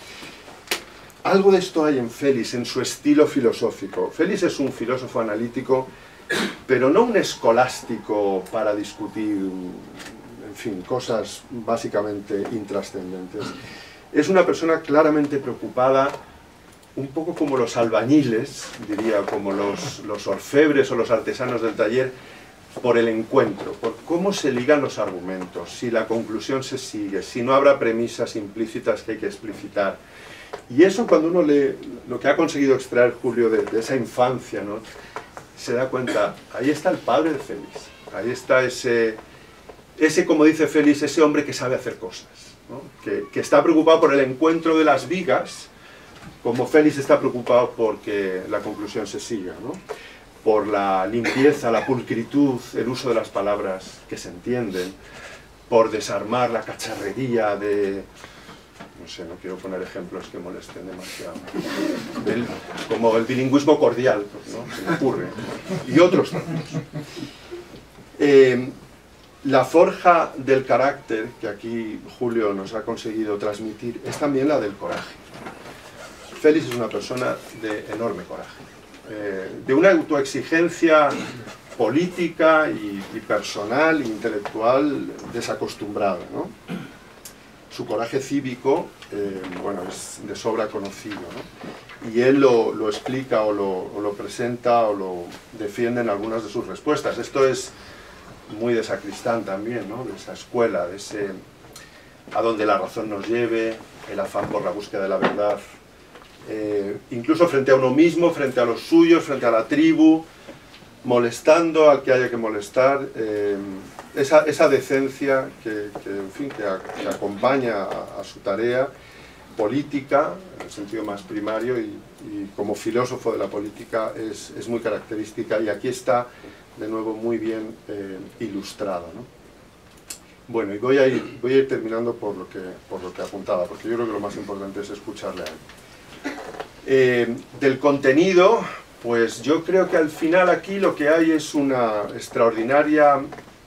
Algo de esto hay en Félix, en su estilo filosófico. Félix es un filósofo analítico, pero no un escolástico para discutir, en fin, cosas básicamente intrascendentes. Es una persona claramente preocupada, un poco como los albañiles, diría, como los, los orfebres o los artesanos del taller, por el encuentro, por cómo se ligan los argumentos, si la conclusión se sigue, si no habrá premisas implícitas que hay que explicitar. Y eso, cuando uno lee lo que ha conseguido extraer Julio de, de esa infancia, ¿no?, se da cuenta, ahí está el padre de Félix, ahí está ese, ese, como dice Félix, ese hombre que sabe hacer cosas, ¿no?, que, que está preocupado por el encuentro de las vigas, como Félix está preocupado porque la conclusión se siga, ¿no? Por la limpieza, la pulcritud, el uso de las palabras que se entienden, por desarmar la cacharrería de... no sé, no quiero poner ejemplos que molesten demasiado, el, como el bilingüismo cordial, ¿no? Se me ocurre, y otros tantos. Eh, la forja del carácter que aquí Julio nos ha conseguido transmitir es también la del coraje. Félix es una persona de enorme coraje, eh, de una autoexigencia política y, y personal e intelectual desacostumbrada, ¿no? Su coraje cívico, eh, bueno, es de sobra conocido, ¿no? Y él lo, lo explica o lo, o lo presenta o lo defiende en algunas de sus respuestas. Esto es muy de Sacristán también, ¿no? De esa escuela, de ese a donde la razón nos lleve, el afán por la búsqueda de la verdad, eh, incluso frente a uno mismo, frente a los suyos, frente a la tribu, molestando al que haya que molestar, eh, esa, esa decencia que, que, en fin, que, a, que acompaña a, a su tarea política, en el sentido más primario, y, y como filósofo de la política es, es muy característica, y aquí está de nuevo muy bien eh, ilustrado, ¿no? Bueno, y voy a ir, voy a ir terminando por lo, que, por lo que apuntaba, porque yo creo que lo más importante es escucharle a él. Eh, del contenido, pues yo creo que al final aquí lo que hay es una extraordinaria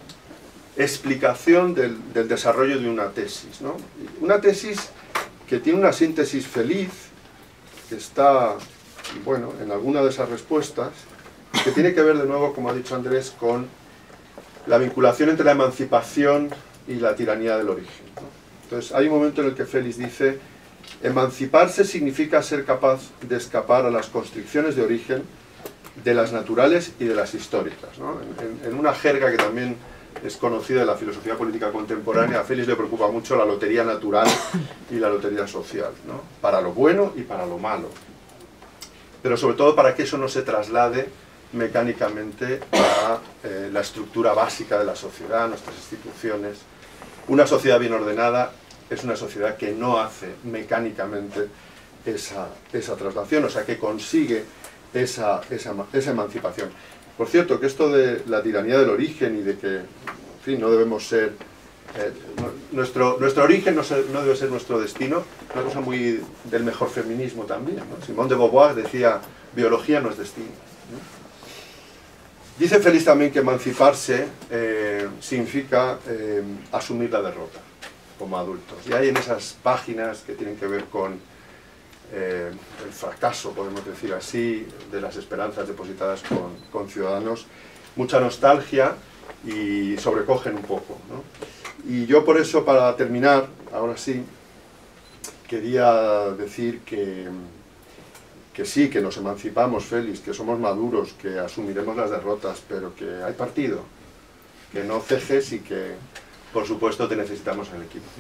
explicación del, del desarrollo de una tesis, ¿no? Una tesis que tiene una síntesis feliz, que está, bueno, en alguna de esas respuestas, que tiene que ver de nuevo, como ha dicho Andrés, con la vinculación entre la emancipación y la tiranía del origen, ¿no? Entonces hay un momento en el que Félix dice: emanciparse significa ser capaz de escapar a las constricciones de origen de las naturales y de las históricas, ¿no? En, en, en una jerga que también es conocida de la filosofía política contemporánea, a Félix le preocupa mucho la lotería natural y la lotería social, ¿no? Para lo bueno y para lo malo, pero sobre todo para que eso no se traslade mecánicamente a eh, la estructura básica de la sociedad, nuestras instituciones. Una sociedad bien ordenada es una sociedad que no hace mecánicamente esa, esa traslación, o sea, que consigue esa, esa, esa emancipación. Por cierto, que esto de la tiranía del origen y de que, en fin, no debemos ser... Eh, nuestro, nuestro origen no, ser, no debe ser nuestro destino, una cosa muy del mejor feminismo también, ¿no? Simone de Beauvoir decía: biología no es destino, ¿no? Dice Félix también que emanciparse eh, significa eh, asumir la derrota como adultos. Y hay en esas páginas que tienen que ver con eh, el fracaso, podemos decir así, de las esperanzas depositadas con, con Ciudadanos, mucha nostalgia y sobrecogen un poco, ¿no? Y yo por eso, para terminar, ahora sí, quería decir que, que sí, que nos emancipamos, Félix, que somos maduros, que asumiremos las derrotas, pero que hay partido, que no cejes y que, por supuesto, te necesitamos en el equipo.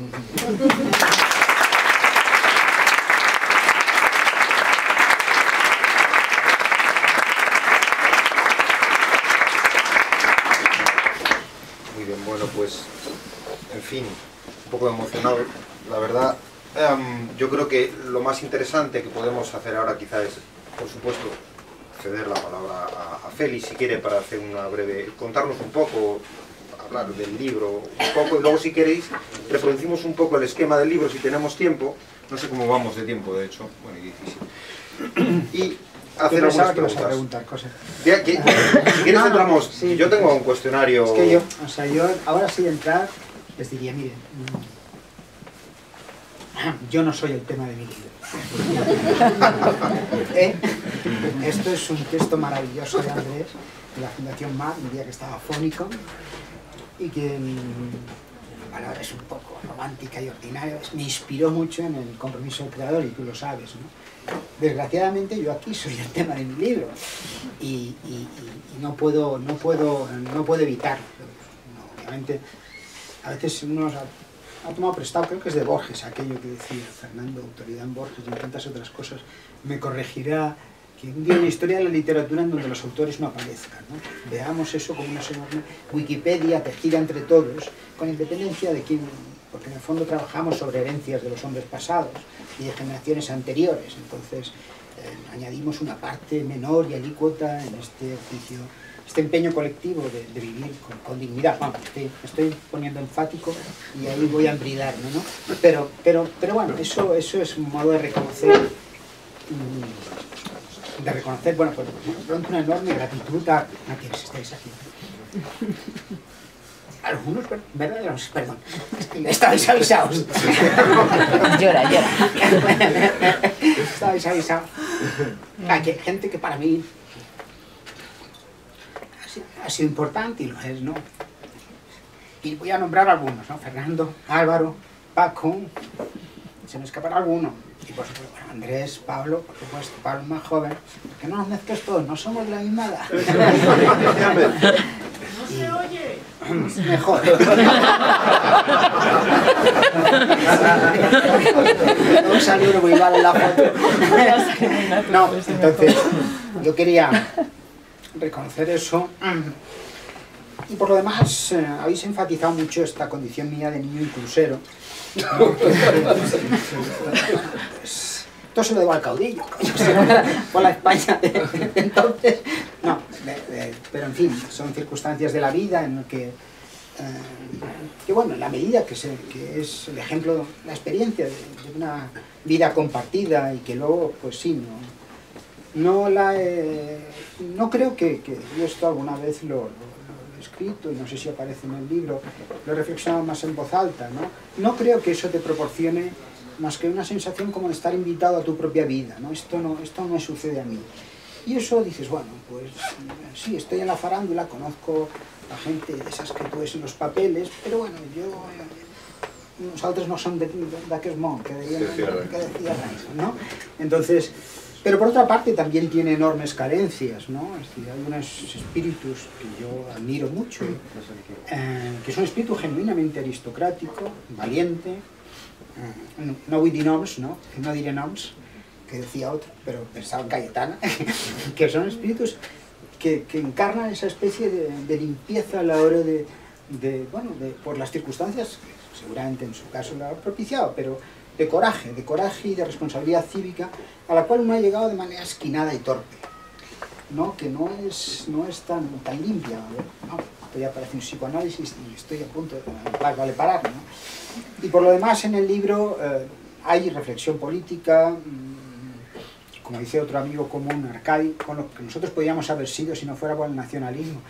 Muy bien, bueno, pues, en fin, un poco emocionado, la verdad. Um, yo creo que lo más interesante que podemos hacer ahora quizá es, por supuesto, ceder la palabra a, a Félix, si quiere, para hacer una breve, contarnos un poco, hablar del libro un poco, y luego, si queréis, reproducimos un poco el esquema del libro, si tenemos tiempo. No sé cómo vamos de tiempo, de hecho, bueno, y difícil. Y hacer algunas que vas a preguntas. preguntar cosas. Ya, que, si quieres, No, no, entramos. sí. Yo tengo un cuestionario. Es que yo, o sea, yo ahora sí de entrar les diría: miren, yo no soy el tema de mi libro. ¿Eh? Esto es un texto maravilloso de Andrés, de la Fundación Mar, un día que estaba afónico, y que, bueno, es un poco romántica y ordinaria. Me inspiró mucho en el compromiso del creador, y tú lo sabes, ¿no? Desgraciadamente yo aquí soy el tema de mi libro, y, y, y no, puedo, no, puedo, no puedo evitarlo. No, obviamente, a veces uno ha tomado prestado, creo que es de Borges, aquello que decía Fernando, autoridad en Borges y en tantas otras cosas, me corregirá que un día una historia de la literatura en donde los autores no aparezcan, ¿no? Veamos eso como una enorme Wikipedia tejida entre todos, con independencia de quién, porque en el fondo trabajamos sobre herencias de los hombres pasados y de generaciones anteriores, entonces eh, añadimos una parte menor y alícuota en este oficio, este empeño colectivo de, de vivir con, con dignidad. Vamos, estoy, estoy poniendo enfático y ahí voy a embridarme, ¿no? Pero, pero, pero bueno, eso, eso es un modo de reconocer, de reconocer, bueno, pues pronto una enorme gratitud a, a quienes estáis aquí. Algunos, verdaderos, perdón, estabais avisados. Llora, llora. Estabais avisados. Hay que, gente que para mí ha sido, ha sido importante y lo es, ¿no? Y voy a nombrar algunos, ¿no? Fernando, Álvaro, Paco, se me escapará alguno. Y por supuesto, bueno, Andrés, Pablo, por supuesto, Pablo más joven. Que no nos mezcles todos, no somos de la misma edad. ¡No se oye! Mejor. No salió muy mal en la foto. No, entonces, yo quería reconocer eso. Y por lo demás, eh, habéis enfatizado mucho esta condición mía de niño inclusero. ¿No? Pues, esto se lo debo al caudillo, por la España de, de entonces. No, de, de, pero en fin, son circunstancias de la vida en las que, eh, que bueno, en la medida que, se, que es el ejemplo, la experiencia de, de una vida compartida y que luego, pues sí, no, no la he, no creo que, que yo esto alguna vez lo, lo escrito y no sé si aparece en el libro, lo he reflexionado más en voz alta, ¿no? No creo que eso te proporcione más que una sensación como de estar invitado a tu propia vida, ¿no? Esto no, esto no me sucede a mí. Y eso dices, bueno, pues sí, estoy en la farándula, conozco a gente de esas que tú ves en los papeles, pero bueno, yo... Eh, nosotros no son de d'aquest món, que decía Raison, ¿no? Entonces... Pero por otra parte también tiene enormes carencias, ¿no? Es decir, hay unos espíritus que yo admiro mucho, eh, que son un espíritu genuinamente aristocrático, valiente, eh, no, no vull dir noms, ¿no? No diré noms, que decía otro, pero pensaba en Cayetana, que son espíritus que, que encarnan esa especie de, de limpieza a la hora de, de bueno, de, por las circunstancias, que seguramente en su caso lo ha propiciado, pero de coraje, de coraje y de responsabilidad cívica, a la cual uno ha llegado de manera esquinada y torpe, ¿no? Que no es, no es tan, tan limpia, ¿no? Esto ya parece un psicoanálisis y estoy a punto de vale parar, ¿no? Y por lo demás en el libro eh, hay reflexión política, mmm, como dice otro amigo común, Arcadi, con lo que nosotros podríamos haber sido si no fuera por el nacionalismo.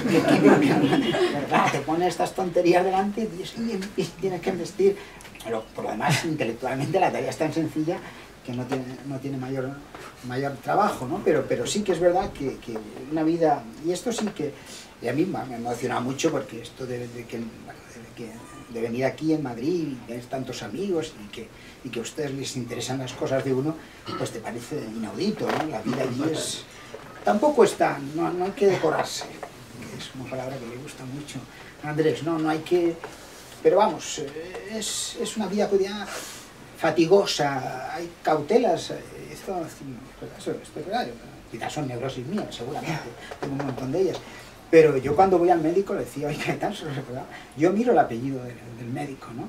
¿Verdad? Te pone estas tonterías delante y dices, y tienes que investir. Pero por lo demás, intelectualmente la tarea es tan sencilla que no tiene, no tiene mayor, mayor trabajo, ¿no? Pero, pero sí que es verdad que, que una vida, y esto sí que, y a mí me ha emocionado mucho porque esto de, de, que, bueno, de, que, de venir aquí en Madrid y tener tantos amigos y que, y que a ustedes les interesan las cosas de uno, pues te parece inaudito, ¿no? La vida allí es, tampoco es tan, no, no hay que decorarse, que es una palabra que le gusta mucho a Andrés, no, no hay que... Pero vamos, es, es una vida cotidiana fatigosa, hay cautelas, esto, esto, esto es verdad, quizás son neurosis mías, seguramente, tengo un montón de ellas, pero yo cuando voy al médico le decía, oye, ¿qué tal? Yo miro el apellido del, del médico, ¿no?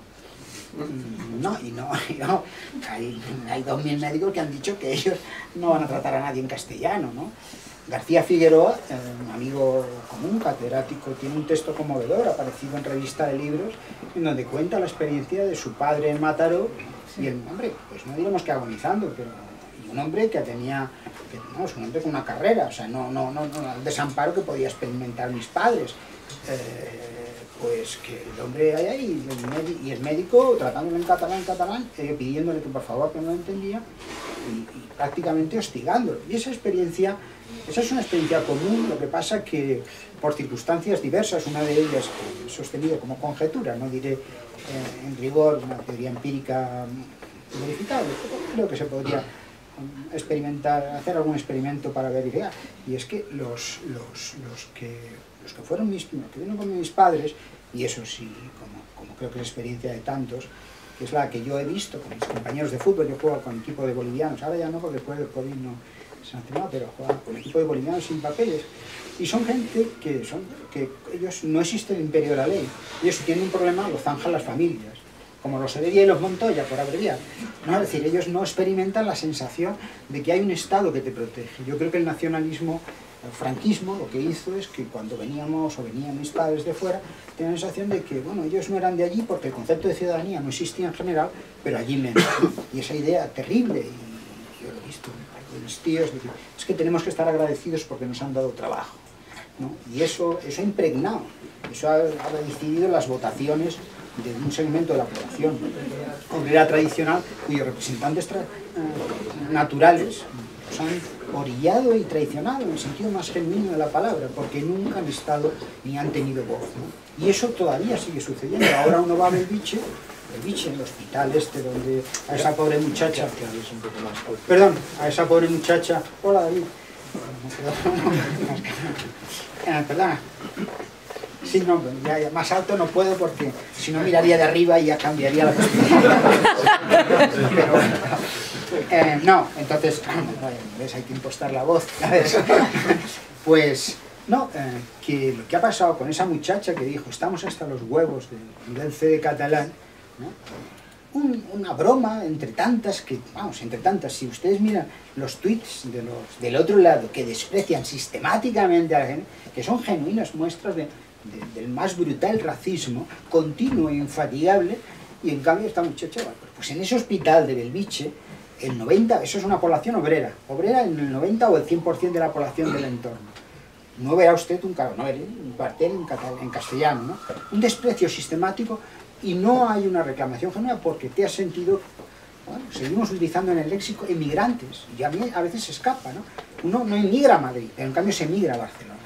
No, y no, y no. Hay, hay dos mil médicos que han dicho que ellos no van a tratar a nadie en castellano, ¿no? García Figueroa, un amigo común, catedrático, tiene un texto conmovedor, aparecido en revista de libros, en donde cuenta la experiencia de su padre en Mataró, y el hombre, pues no diremos que agonizando, pero y un hombre que tenía, que, no, es un hombre con una carrera, o sea, no, no, no, no el desamparo que podía experimentar mis padres, eh, pues que el hombre hay ahí, y el médico tratándolo en catalán, en catalán, eh, pidiéndole que por favor que no lo entendía, y, y prácticamente hostigándolo. Y esa experiencia, esa es una experiencia común, lo que pasa que por circunstancias diversas, una de ellas que he sostenido como conjetura, no diré eh, en rigor una teoría empírica verificable, pero creo que se podría experimentar, hacer algún experimento para verificar, y es que los, los, los que los que fueron mis, los que vieron con mis padres, y eso sí, como, como creo que es experiencia de tantos, que es la que yo he visto con mis compañeros de fútbol, yo juego con equipo de bolivianos, ahora ya no porque después del COVID no sancionado, pero juegan con un equipo de bolivianos sin papeles. Y son gente que, son, que ellos no existe el imperio de la ley. Ellos si tienen un problema lo zanjan las familias, como los Heredia y los Montoya, por abreviar. ¿No? Es decir, ellos no experimentan la sensación de que hay un Estado que te protege. Yo creo que el nacionalismo, el franquismo, lo que hizo es que cuando veníamos o venían mis padres de fuera, tenían la sensación de que, bueno, ellos no eran de allí porque el concepto de ciudadanía no existía en general, pero allí menos. Y esa idea terrible, y yo lo he visto de mis tíos, de que es que tenemos que estar agradecidos porque nos han dado trabajo, ¿no? Y eso, eso ha impregnado, eso ha, ha decidido las votaciones de un segmento de la población obrera tradicional, cuyos representantes tra eh, naturales los han orillado y traicionado en el sentido más genuino de la palabra, porque nunca han estado ni han tenido voz, ¿no? Y eso todavía sigue sucediendo. Ahora uno va a Belviche, Belviche, en el hospital este, donde a esa pobre muchacha, perdón, a esa pobre muchacha, hola David, eh, perdona, sí, no, ya, ya, más alto no puedo porque si no miraría de arriba y ya cambiaría la perspectiva. Pero bueno, eh, no, entonces, ¿ves? Hay que impostar la voz, ¿sabes? Pues, no, eh, que lo que ha pasado con esa muchacha que dijo, estamos hasta los huevos del nivel C de catalán, ¿no? Un, una broma entre tantas, que, vamos, entre tantas, si ustedes miran los tweets de los, del otro lado que desprecian sistemáticamente a la gente, que son genuinas muestras de, de, del más brutal racismo, continuo e infatigable, y en cambio esta muchacha, pues en ese hospital de Belviche, el noventa, eso es una población obrera, obrera en el noventa o el cien por ciento de la población del entorno. No verá usted un, no verá un cuartel en, catalán, en castellano, ¿no? Un desprecio sistemático y no hay una reclamación genuina porque te has sentido, bueno, seguimos utilizando en el léxico emigrantes, y a mí a veces se escapa, ¿no? Uno no emigra a Madrid, pero en cambio se emigra a Barcelona,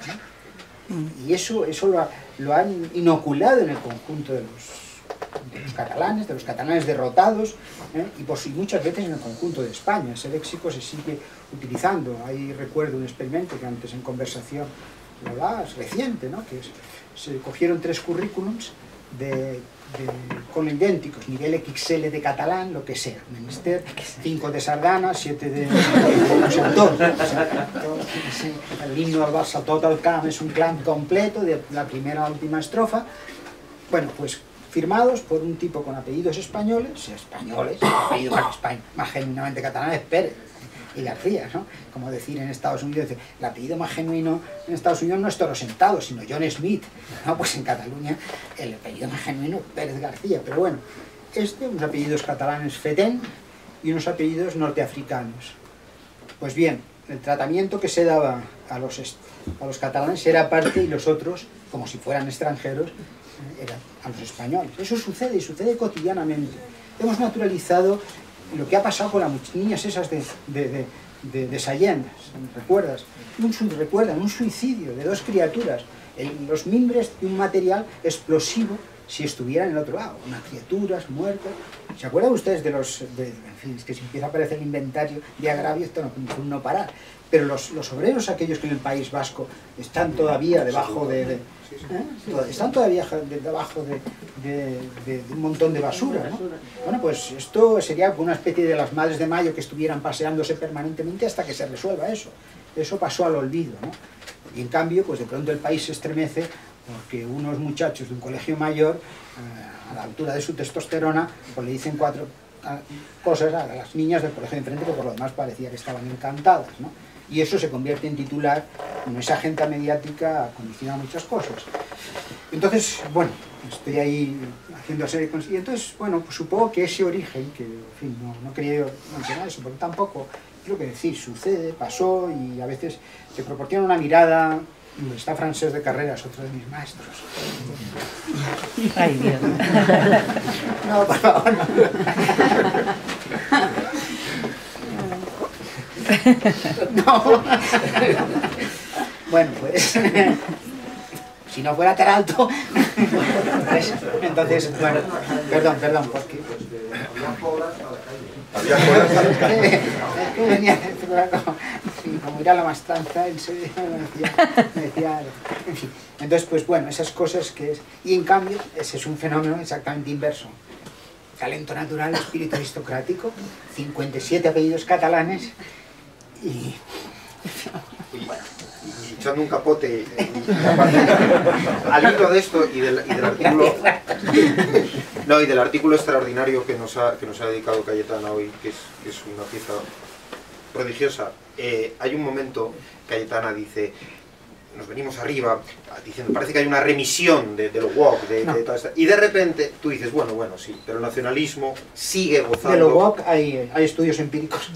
¿no? Y eso, eso lo, ha, lo han inoculado en el conjunto de los, de los catalanes, de los catalanes derrotados, ¿eh? y, por, y muchas veces en el conjunto de España. Ese léxico se sigue utilizando. Ahí recuerdo un experimento que antes en conversación lo hablabas, reciente, ¿no? Que es, se cogieron tres currículums de, de, con idénticos, nivel equis ele de catalán, lo que sea, menester, cinco de sardana, siete de... O sea, todo, o sea, todo ese, el himno al Barça, todo el camp, es un clan completo, de la primera a la última estrofa. Bueno, pues firmados por un tipo con apellidos españoles, españoles, apellido más, España, más genuinamente catalán es Pérez y García, ¿no? Como decir en Estados Unidos, el apellido más genuino en Estados Unidos no es Toro Sentado, sino John Smith, ¿no? Pues en Cataluña el apellido más genuino es Pérez García, pero bueno, este, unos apellidos catalanes Fetén y unos apellidos norteafricanos. Pues bien, el tratamiento que se daba a los, a los catalanes era aparte y los otros, como si fueran extranjeros, eran a los españoles. Eso sucede y sucede cotidianamente. Hemos naturalizado lo que ha pasado con las niñas esas de, de, de, de, de Sayendas, ¿recuerdas? Un, recuerdan un suicidio de dos criaturas, el, los mimbres de un material explosivo si estuvieran en el otro lado, unas criaturas muertas. ¿Se acuerdan ustedes de los, de, en fin, es que si empieza a aparecer el inventario de agravio, esto no puede no parar, pero los, los obreros aquellos que en el País Vasco están todavía debajo de... de ¿eh? Están todavía debajo de, de, de, de un montón de basura, ¿no? Bueno, pues esto sería una especie de las madres de mayo que estuvieran paseándose permanentemente hasta que se resuelva eso. Eso pasó al olvido, ¿no? Y en cambio, pues de pronto el país se estremece porque unos muchachos de un colegio mayor, eh, a la altura de su testosterona, pues le dicen cuatro cosas a las niñas del colegio de enfrente que por lo demás parecía que estaban encantadas, ¿no? Y eso se convierte en titular, bueno, esa agenda mediática condiciona muchas cosas. Entonces, bueno, estoy ahí haciendo serie de cosas. Y entonces, bueno, pues supongo que ese origen, que en fin, no, no quería mencionar eso, porque tampoco, es lo que decir, sucede, pasó, y a veces te proporciona una mirada. Está Francesc de Carreras, otro de mis maestros. Ay, Dios. No, por favor, no. No. Bueno, pues si no fuera tan alto, pues, entonces, bueno, perdón, perdón, porque había colas a la calle. es que venía como, como ir a la mastranza, en serio, me decía, me decía, en fin. Entonces, pues bueno, esas cosas que es, y en cambio, ese es un fenómeno exactamente inverso. Talento natural, espíritu aristocrático, cincuenta y siete apellidos catalanes, y y, y echando un capote y, y aparte, al hilo de esto y del, y del artículo no, y del artículo extraordinario que nos ha, que nos ha dedicado Cayetana hoy, que es, que es una pieza prodigiosa, eh, hay un momento, Cayetana dice, nos venimos arriba, diciendo, parece que hay una remisión de, de lo woke, de, no. de toda esta, y de repente tú dices, bueno, bueno, sí, pero el nacionalismo sigue gozando... De lo woke hay, hay estudios empíricos.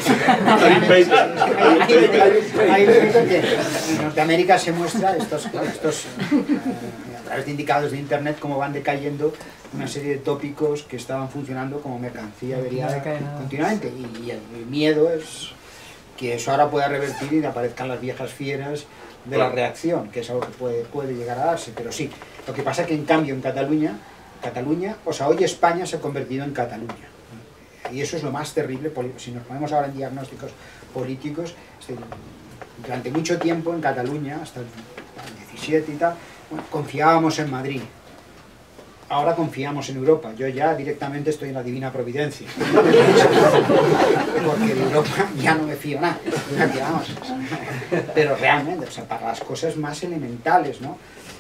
Hay que en Norteamérica se muestra, estos, estos eh, a través de indicadores de internet, cómo van decayendo una serie de tópicos que estaban funcionando como mercancía averiada continuamente, y, y el, el miedo es que eso ahora pueda revertir y aparezcan las viejas fieras de la reacción, que es algo que puede, puede llegar a darse, pero sí. Lo que pasa es que en cambio en Cataluña, Cataluña, o sea, hoy España se ha convertido en Cataluña. Y eso es lo más terrible, si nos ponemos ahora en diagnósticos políticos, durante mucho tiempo en Cataluña, hasta el diecisiete y tal, bueno, confiábamos en Madrid. Ahora confiamos en Europa. Yo ya directamente estoy en la divina providencia. Porque de Europa ya no me fío nada. Vamos. Pero realmente, o sea, para las cosas más elementales, ¿no?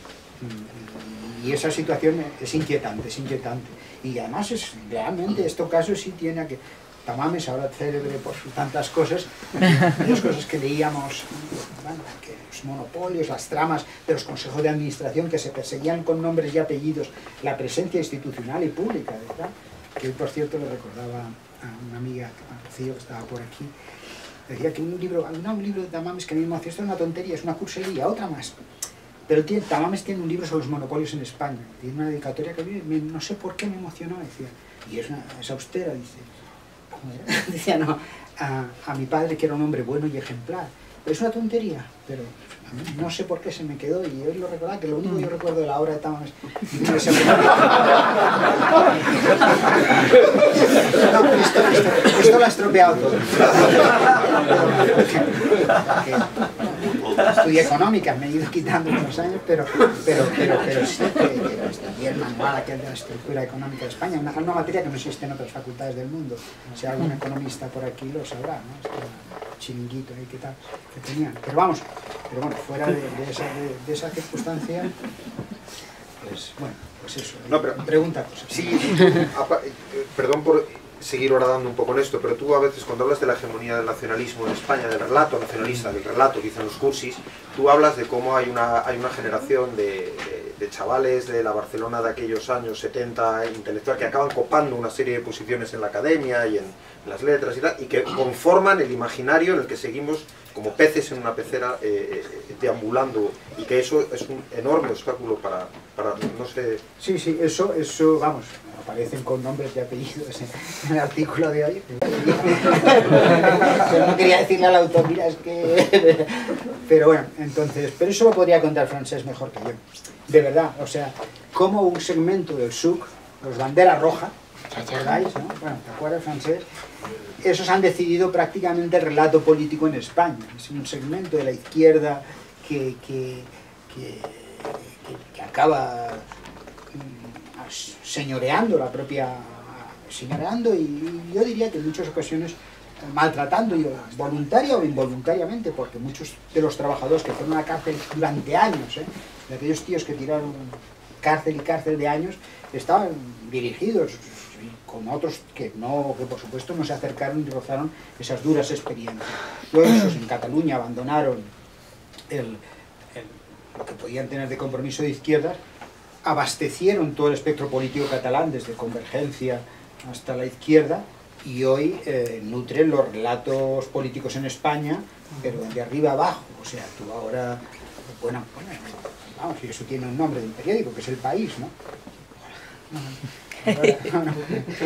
Y esa situación es inquietante, es inquietante. Y además, es realmente, este caso sí tiene que... Tamames, ahora célebre por tantas cosas, las cosas que leíamos, bueno, que los monopolios, las tramas de los consejos de administración que se perseguían con nombres y apellidos, la presencia institucional y pública, ¿verdad? Que hoy, por cierto, le recordaba a una amiga, a Rocío, que estaba por aquí, decía que un libro, no, un libro de Tamames que a mí me hacía, esto es una tontería, es una cursería, otra más. Pero tiene, Tamames tiene un libro sobre los monopolios en España, tiene una dedicatoria que me, no sé por qué me emocionó, decía, y es, una, es austera, dice. Decía, no, a, a mi padre, que era un hombre bueno y ejemplar. Es una tontería, pero a mí no sé por qué se me quedó, y hoy lo recordaba, que lo único que yo recuerdo de la obra de Tamames... No, esto, esto, esto lo ha estropeado todo. Estudié económicas, me he ido quitando unos años, pero, pero, pero, pero sí que, que estudié el manual aquel de la estructura económica de España, una, una materia que no existe en otras facultades del mundo. Si hay algún economista por aquí lo sabrá, ¿no? Este chiringuito ahí que tal, que tenían. Pero vamos, pero bueno, fuera de, de, esa, de, de esa circunstancia, pues bueno, pues eso. No, pero, pregunta cosas. Sí, perdón por seguir ahora dando un poco en esto, pero tú a veces cuando hablas de la hegemonía del nacionalismo en España, del relato nacionalista, del relato que dicen los cursis, tú hablas de cómo hay una, hay una generación de, de, de chavales de la Barcelona de aquellos años setenta, intelectual, que acaban copando una serie de posiciones en la academia y en, en las letras y tal, y que conforman el imaginario en el que seguimos como peces en una pecera eh, eh, deambulando, y que eso es un enorme obstáculo para, para no sé... Sí, sí, eso, eso, vamos, aparecen con nombres y apellidos en el artículo de hoy. Yo no quería decirle al autor, mira, es que... Pero bueno, entonces, pero eso lo podría contar Francesc mejor que yo. De verdad, o sea, como un segmento del S U C, los banderas rojas, ¿os acordáis, no? Bueno, ¿te acuerdas, Francesc? Esos han decidido prácticamente el relato político en España. Es un segmento de la izquierda que, que, que, que, que acaba señoreando la propia... señoreando y, y yo diría que en muchas ocasiones maltratando, voluntaria o involuntariamente, porque muchos de los trabajadores que fueron a la cárcel durante años, ¿eh? de aquellos tíos que tiraron cárcel y cárcel de años, estaban dirigidos con otros que no, que por supuesto no se acercaron y rozaron esas duras experiencias. Luego esos en Cataluña abandonaron el, el, lo que podían tener de compromiso de izquierdas, abastecieron todo el espectro político catalán, desde Convergencia hasta la izquierda, y hoy eh, nutren los relatos políticos en España, pero de arriba abajo. O sea, tú ahora, bueno, bueno, vamos, y eso tiene un nombre de un periódico, que es El País, ¿no? Ahora, no, no.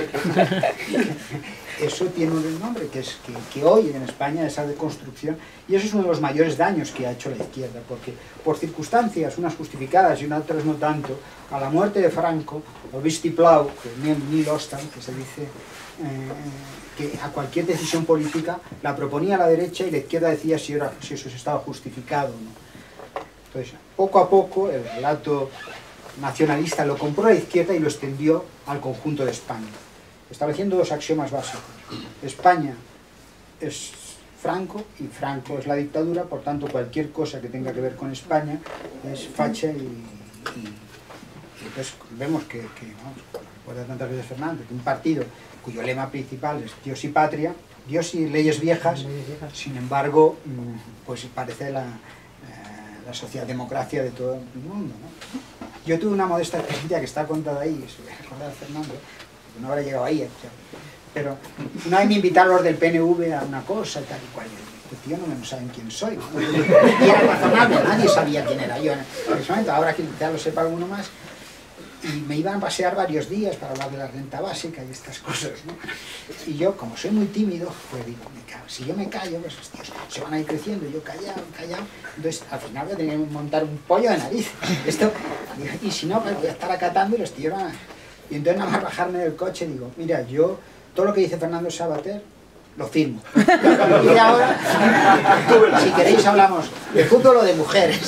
Eso tiene un nombre, que es que, que hoy en España esa deconstrucción, y eso es uno de los mayores daños que ha hecho la izquierda, porque por circunstancias, unas justificadas y otras no tanto, a la muerte de Franco, el vistiplau, que ni l'ostan, que se dice, eh, que a cualquier decisión política la proponía la derecha y la izquierda decía si, era, si eso estaba justificado o no. Entonces, poco a poco el relato nacionalista lo compró la izquierda y lo extendió al conjunto de España, estableciendo dos axiomas básicos. España es Franco, y Franco es la dictadura, por tanto cualquier cosa que tenga que ver con España es facha y, y, y entonces vemos que, que vamos, recuerda tantas veces Fernando, que un partido cuyo lema principal es Dios y patria, Dios y leyes viejas, sin embargo, pues parece la, la socialdemocracia de todo el mundo, ¿no? Yo tuve una modesta experiencia que está contada ahí, se voy a recordar a Fernando, no habrá llegado ahí, pero una vez me invitaron los del P N V a una cosa y tal y cual, y yo, este tío no, no saben quién soy, ¿no? Y era razonable, nadie sabía quién era yo en ese momento, ahora que ya lo sepa alguno más, y me iban a pasear varios días para hablar de la renta básica y estas cosas, ¿no? Y yo, como soy muy tímido, pues digo, me cago, si yo me callo, pues hostias, se van a ir creciendo, y yo callado, callado, entonces al final voy a tener que montar un pollo de nariz, esto, y si no, pues voy a estar acatando y los tíos van a... Y entonces nada más bajarme del coche digo, mira, yo, todo lo que dice Fernando Savater, lo firmo. Y ahora, si queréis hablamos de fútbol o de mujeres.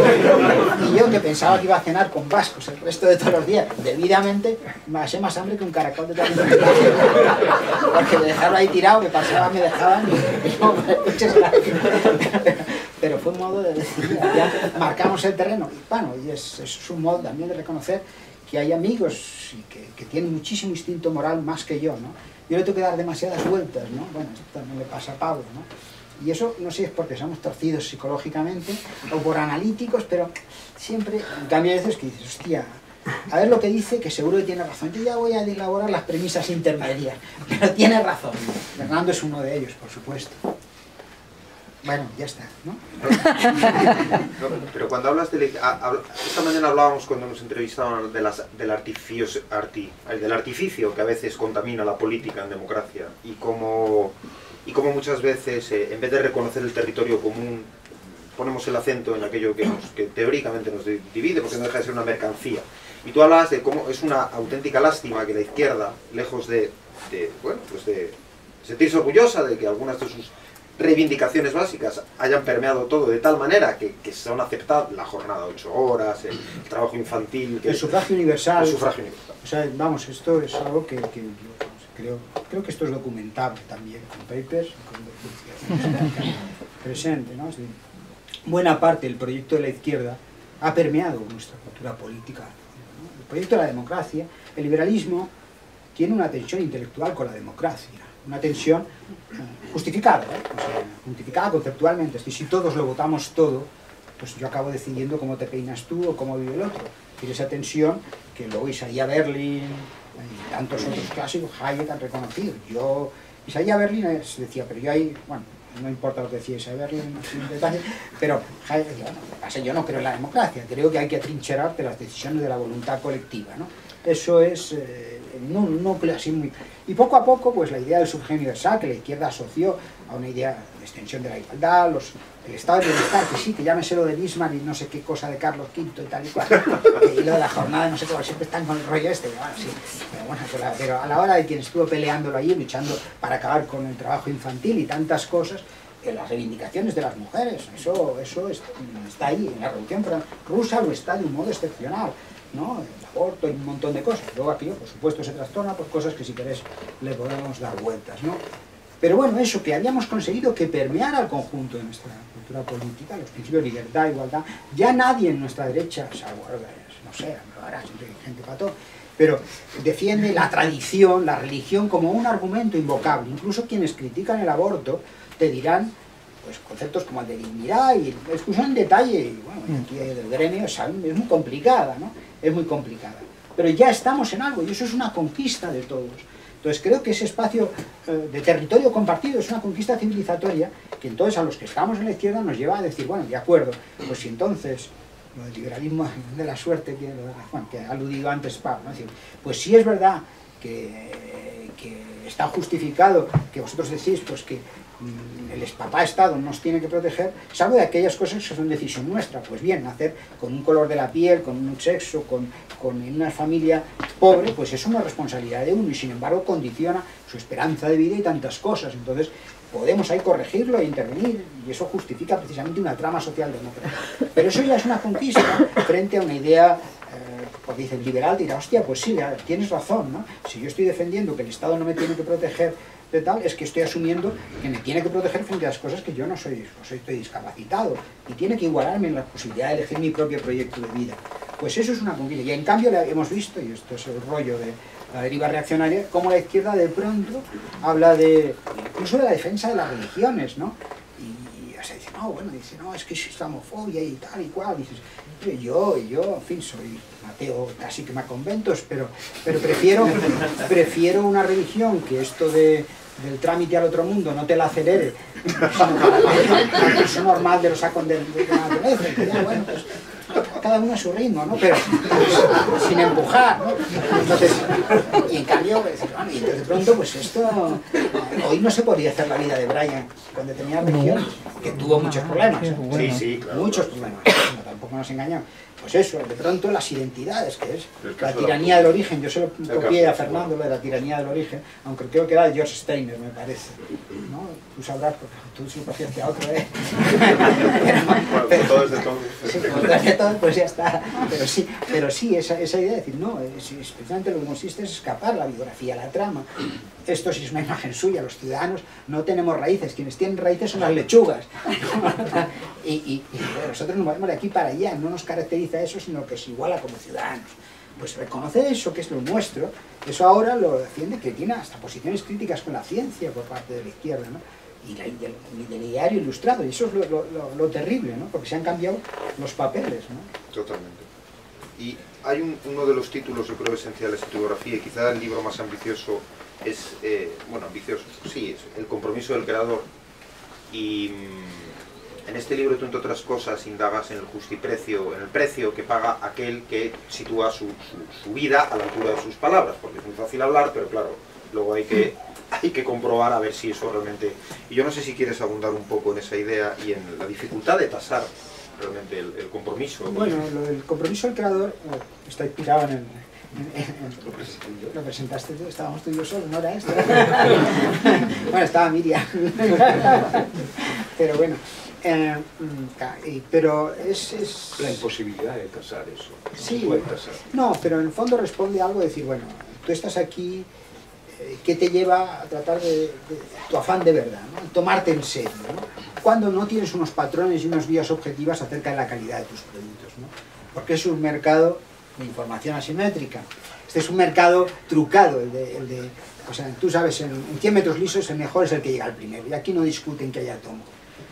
Y yo, que pensaba que iba a cenar con vascos el resto de todos los días, debidamente, me pasé más hambre que un caracol de tal. Porque me dejaron ahí tirado, me pasaba, me dejaban y, y no, muchas gracias. Pero fue un modo de decir, ya marcamos el terreno. Y bueno, y es, es un modo también de reconocer que hay amigos y que, que tienen muchísimo instinto moral más que yo, ¿no? Yo le tengo que dar demasiadas vueltas, ¿no? Bueno, esto también le pasa a Pablo, ¿no? Y eso no sé si es porque somos torcidos psicológicamente o por analíticos, pero siempre, en cambio, hay veces que dices, hostia, a ver lo que dice, que seguro que tiene razón. Yo ya voy a elaborar las premisas intermedias, pero tiene razón. Fernando es uno de ellos, por supuesto. Bueno, ya está, ¿no? No, pero cuando hablas de... Esta mañana hablábamos cuando nos entrevistaban de las, del, artificio, arti, del artificio que a veces contamina la política en democracia y cómo, y cómo muchas veces, eh, en vez de reconocer el territorio común, ponemos el acento en aquello que, nos, que teóricamente nos divide, porque no deja de ser una mercancía. Y tú hablas de cómo es una auténtica lástima que la izquierda, lejos de, de, bueno, pues de sentirse orgullosa de que algunas de sus reivindicaciones básicas hayan permeado todo de tal manera que, que son aceptadas la jornada de ocho horas, el, el trabajo infantil, que el sufragio universal. El sufragio universal. O sea, vamos, esto es algo que, que yo creo, creo que esto es documentable también, con papers, con documentación presente, ¿no? Sí. Buena parte del proyecto de la izquierda ha permeado nuestra cultura política, ¿no? El proyecto de la democracia, el liberalismo tiene una tensión intelectual con la democracia. Una tensión justificada, ¿eh? O sea, justificada conceptualmente. Es que si todos lo votamos todo, pues yo acabo decidiendo cómo te peinas tú o cómo vive el otro. Y esa tensión que luego Isaiah Berlin y tantos otros clásicos, Hayek han reconocido. Yo, Isaiah Berlin es, decía, pero yo ahí, bueno, no importa lo que decía Isaiah Berlin en detalle, pero Hayek decía, bueno, lo que pasa, yo no creo en la democracia, creo que hay que atrincherarte las decisiones de la voluntad colectiva, ¿no? Eso es eh, no, un núcleo así muy... Y poco a poco, pues la idea del sufragio universal, que la izquierda asoció a una idea de extensión de la igualdad, los, el estado de bienestar, que sí, que llámese lo de Bismarck y no sé qué cosa de Carlos quinto y tal y cual, y lo de la jornada, no sé cómo, siempre están con el rollo este, bueno, sí, pero, bueno, pero, pero a la hora de quien estuvo peleándolo allí, luchando para acabar con el trabajo infantil y tantas cosas, en las reivindicaciones de las mujeres, eso, eso es, está ahí, en la Revolución Rusa lo está de un modo excepcional, ¿no? El aborto y un montón de cosas. Luego aquello, por supuesto, se trastorna por cosas que si querés le podemos dar vueltas, ¿no? Pero bueno, eso, que habíamos conseguido que permeara el conjunto de nuestra cultura política, los principios de libertad, igualdad, ya nadie en nuestra derecha, salvo, no sé, ahora siempre hay gente para todo, pero defiende la tradición, la religión como un argumento invocable. Incluso quienes critican el aborto te dirán pues conceptos como el de dignidad y la discusión en detalle, y bueno, aquí del gremio es, es muy complicada, ¿no? Es muy complicada. Pero ya estamos en algo y eso es una conquista de todos. Entonces creo que ese espacio eh, de territorio compartido es una conquista civilizatoria que entonces a los que estamos en la izquierda nos lleva a decir, bueno, de acuerdo, pues si entonces lo del liberalismo de la suerte, que, bueno, que ha aludido antes Pablo, ¿no? Es decir, pues sí es verdad que, que está justificado que vosotros decís pues que el papá Estado nos tiene que proteger, salvo de aquellas cosas que son decisión nuestra. Pues bien, nacer con un color de la piel, con un sexo, con, con una familia pobre, pues es una responsabilidad de uno y sin embargo condiciona su esperanza de vida y tantas cosas. Entonces podemos ahí corregirlo e intervenir y eso justifica precisamente una trama social democrática. Pero eso ya es una conquista frente a una idea, eh, porque dice el liberal dirá, hostia, pues sí, tienes razón, ¿no? Si yo estoy defendiendo que el Estado no me tiene que proteger de tal, es que estoy asumiendo que me tiene que proteger frente a las cosas que yo no soy, no soy estoy discapacitado, y tiene que igualarme en la posibilidad de elegir mi propio proyecto de vida. Pues eso es una conquista. Y en cambio hemos visto, y esto es el rollo de la deriva reaccionaria, cómo la izquierda de pronto habla de, incluso de la defensa de las religiones, ¿no? Y, y o sea, dice, no, bueno, dice, no, es que es islamofobia y tal y cual. Dices, yo, yo, en fin, soy ateo, casi que me conventos, pero, pero prefiero, prefiero una religión que esto de, del trámite al otro mundo no te la acelere, sino el curso normal de los sacos de, de la naturaleza, que ya, bueno, pues cada uno a su ritmo, ¿no? Pero pues, sin empujar, ¿no? Entonces, y en cambio, pues, bueno, y entonces de pronto, pues esto, hoy no se podía hacer la vida de Brian con determinadas religiones, que tuvo muchos problemas, ¿eh? Sí, sí, claro. Muchos problemas, no, tampoco nos engañamos. Pues eso, de pronto las identidades, que es la caso tiranía de la- del origen. Yo se lo El copié caso a Fernando, lo de la tiranía del origen, aunque creo que era de George Steiner, me parece, ¿no? Tú sabrás, porque tú sí copiaste a otro, ¿eh? Bueno, Pero- todo es de todo. Sí, como tú haces todo, pues ya está. Pero sí, pero sí esa, esa idea de decir, no, es, es, precisamente lo que consiste es escapar la biografía, la trama. Esto sí es una imagen suya, los ciudadanos no tenemos raíces, quienes tienen raíces son las lechugas. y, y, y bueno, nosotros nos movemos de aquí para allá, no nos caracteriza eso, sino que es iguala como ciudadanos. Pues reconocer eso, que es lo nuestro, eso ahora lo defiende, que tiene hasta posiciones críticas con la ciencia por parte de la izquierda, ¿no? Y, la, y, del, y del ideario ilustrado, y eso es lo, lo, lo, lo terrible, ¿no? Porque se han cambiado los papeles, ¿no? Totalmente. Y hay un- uno de los títulos, yo creo, esenciales de tu biografía, y quizá el libro más ambicioso es, eh, bueno, ambicioso, sí, es El compromiso del creador. Y mm, en este libro tú, entre otras cosas, indagas en el justiprecio, en el precio que paga aquel que sitúa su, su, su vida a la altura de sus palabras, porque es muy fácil hablar, pero claro, luego hay que, hay que comprobar a ver si eso realmente... Y yo no sé si quieres abundar un poco en esa idea y en la dificultad de tasar realmente el, el compromiso. Bueno, lo del compromiso del creador eh, está inspirado en el... En, en, en, lo presentaste tú, estábamos tú y yo solo, no era esto. Bueno, estaba Miriam. Pero bueno, eh, mm, pero es, es... La imposibilidad de tasar eso. Sí, No puede tasar. no, pero en el fondo responde a algo de decir, bueno, tú estás aquí, eh, ¿qué te lleva a tratar de, de tu afán de verdad, ¿no? Tomarte en serio, ¿no? Cuando no tienes unos patrones y unas vías objetivas acerca de la calidad de tus productos, ¿no? Porque es un mercado de información asimétrica. Este es un mercado trucado, el de, el de o sea, tú sabes, en, en cien metros lisos el mejor es el que llega al primero, y aquí no discuten que haya átomo.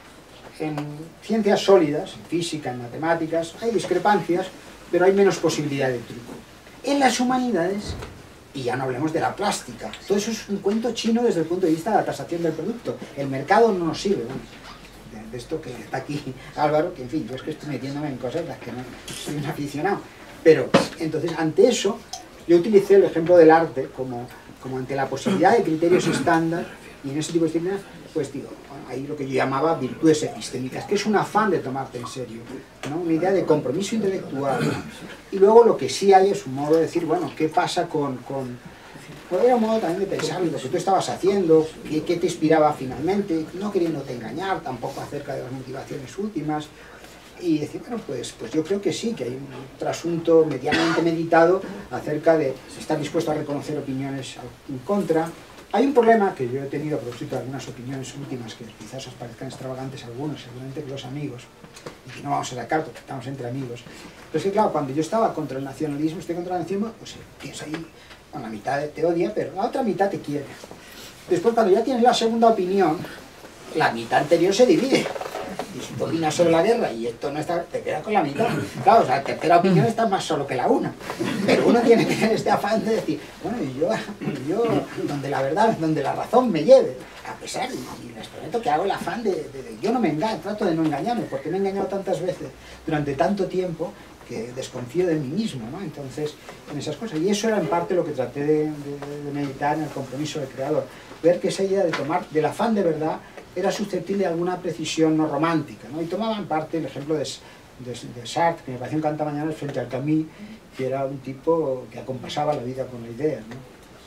En ciencias sólidas, en física, en matemáticas, hay discrepancias, pero hay menos posibilidad de truco. En las humanidades, y ya no hablemos de la plástica, todo eso es un cuento chino desde el punto de vista de la tasación del producto. El mercado no nos sirve, ¿no? de, de esto que está aquí Álvaro, que en fin, yo es que estoy metiéndome en cosas las que no soy un aficionado. Pero, entonces, ante eso, yo utilicé el ejemplo del arte como, como ante la posibilidad de criterios estándar, y en ese tipo de disciplinas, pues digo, bueno, ahí lo que yo llamaba virtudes epistémicas, que es un afán de tomarte en serio, ¿no? Una idea de compromiso intelectual, ¿no? Y luego lo que sí hay es un modo de decir, bueno, ¿qué pasa con...? con pues era un modo también de pensar en lo que tú estabas haciendo, qué, qué te inspiraba finalmente, no queriéndote engañar tampoco acerca de las motivaciones últimas, y decir, bueno, pues, pues yo creo que sí, que hay un trasunto medianamente meditado acerca de estar dispuesto a reconocer opiniones en contra. Hay un problema que yo he tenido a propósito de algunas opiniones últimas que quizás os parezcan extravagantes algunos, seguramente que los amigos, y que no vamos a sacar porque estamos entre amigos. Pero es que claro, cuando yo estaba contra el nacionalismo, estoy contra el nacionalismo, pues tienes ahí, bueno, la mitad te odia, pero la otra mitad te quiere. Después, cuando ya tienes la segunda opinión, la mitad anterior se divide. Y si tú opinas sobre la guerra y esto no está, te quedas con la mitad. Claro, o sea, la tercera opinión está más solo que la una. Pero uno tiene que tener este afán de decir, bueno, yo, yo donde la verdad, donde la razón me lleve, a pesar, y les prometo que hago el afán de, de, de yo no me engaño, trato de no engañarme, porque me he engañado tantas veces durante tanto tiempo que desconfío de mí mismo, ¿no? Entonces, en esas cosas. Y eso era en parte lo que traté de, de, de meditar en el compromiso del creador. Ver que esa idea de tomar, del afán de verdad, era susceptible de alguna precisión no romántica, ¿no? Y tomaba en parte el ejemplo de, de, de Sartre, que me pareció un cantamañanas frente al Camus, que era un tipo que acompasaba la vida con la idea, ¿no?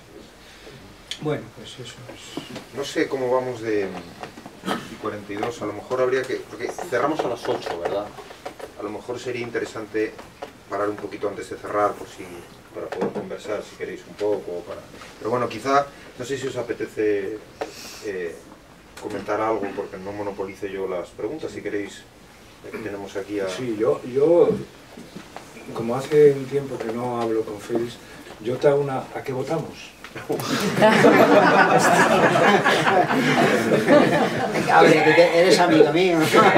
Bueno, pues eso es... No sé cómo vamos de cuarenta y dos, a lo mejor habría que... Porque cerramos a las ocho, ¿verdad? A lo mejor sería interesante parar un poquito antes de cerrar, por si, para poder conversar, si queréis un poco. Para... Pero bueno, quizá, no sé si os apetece eh, comentar algo, porque no monopolice yo las preguntas, si queréis. Aquí tenemos aquí a... Sí, yo, yo, como hace un tiempo que no hablo con Félix, yo te hago una... ¿A qué votamos? Eres amigo mío.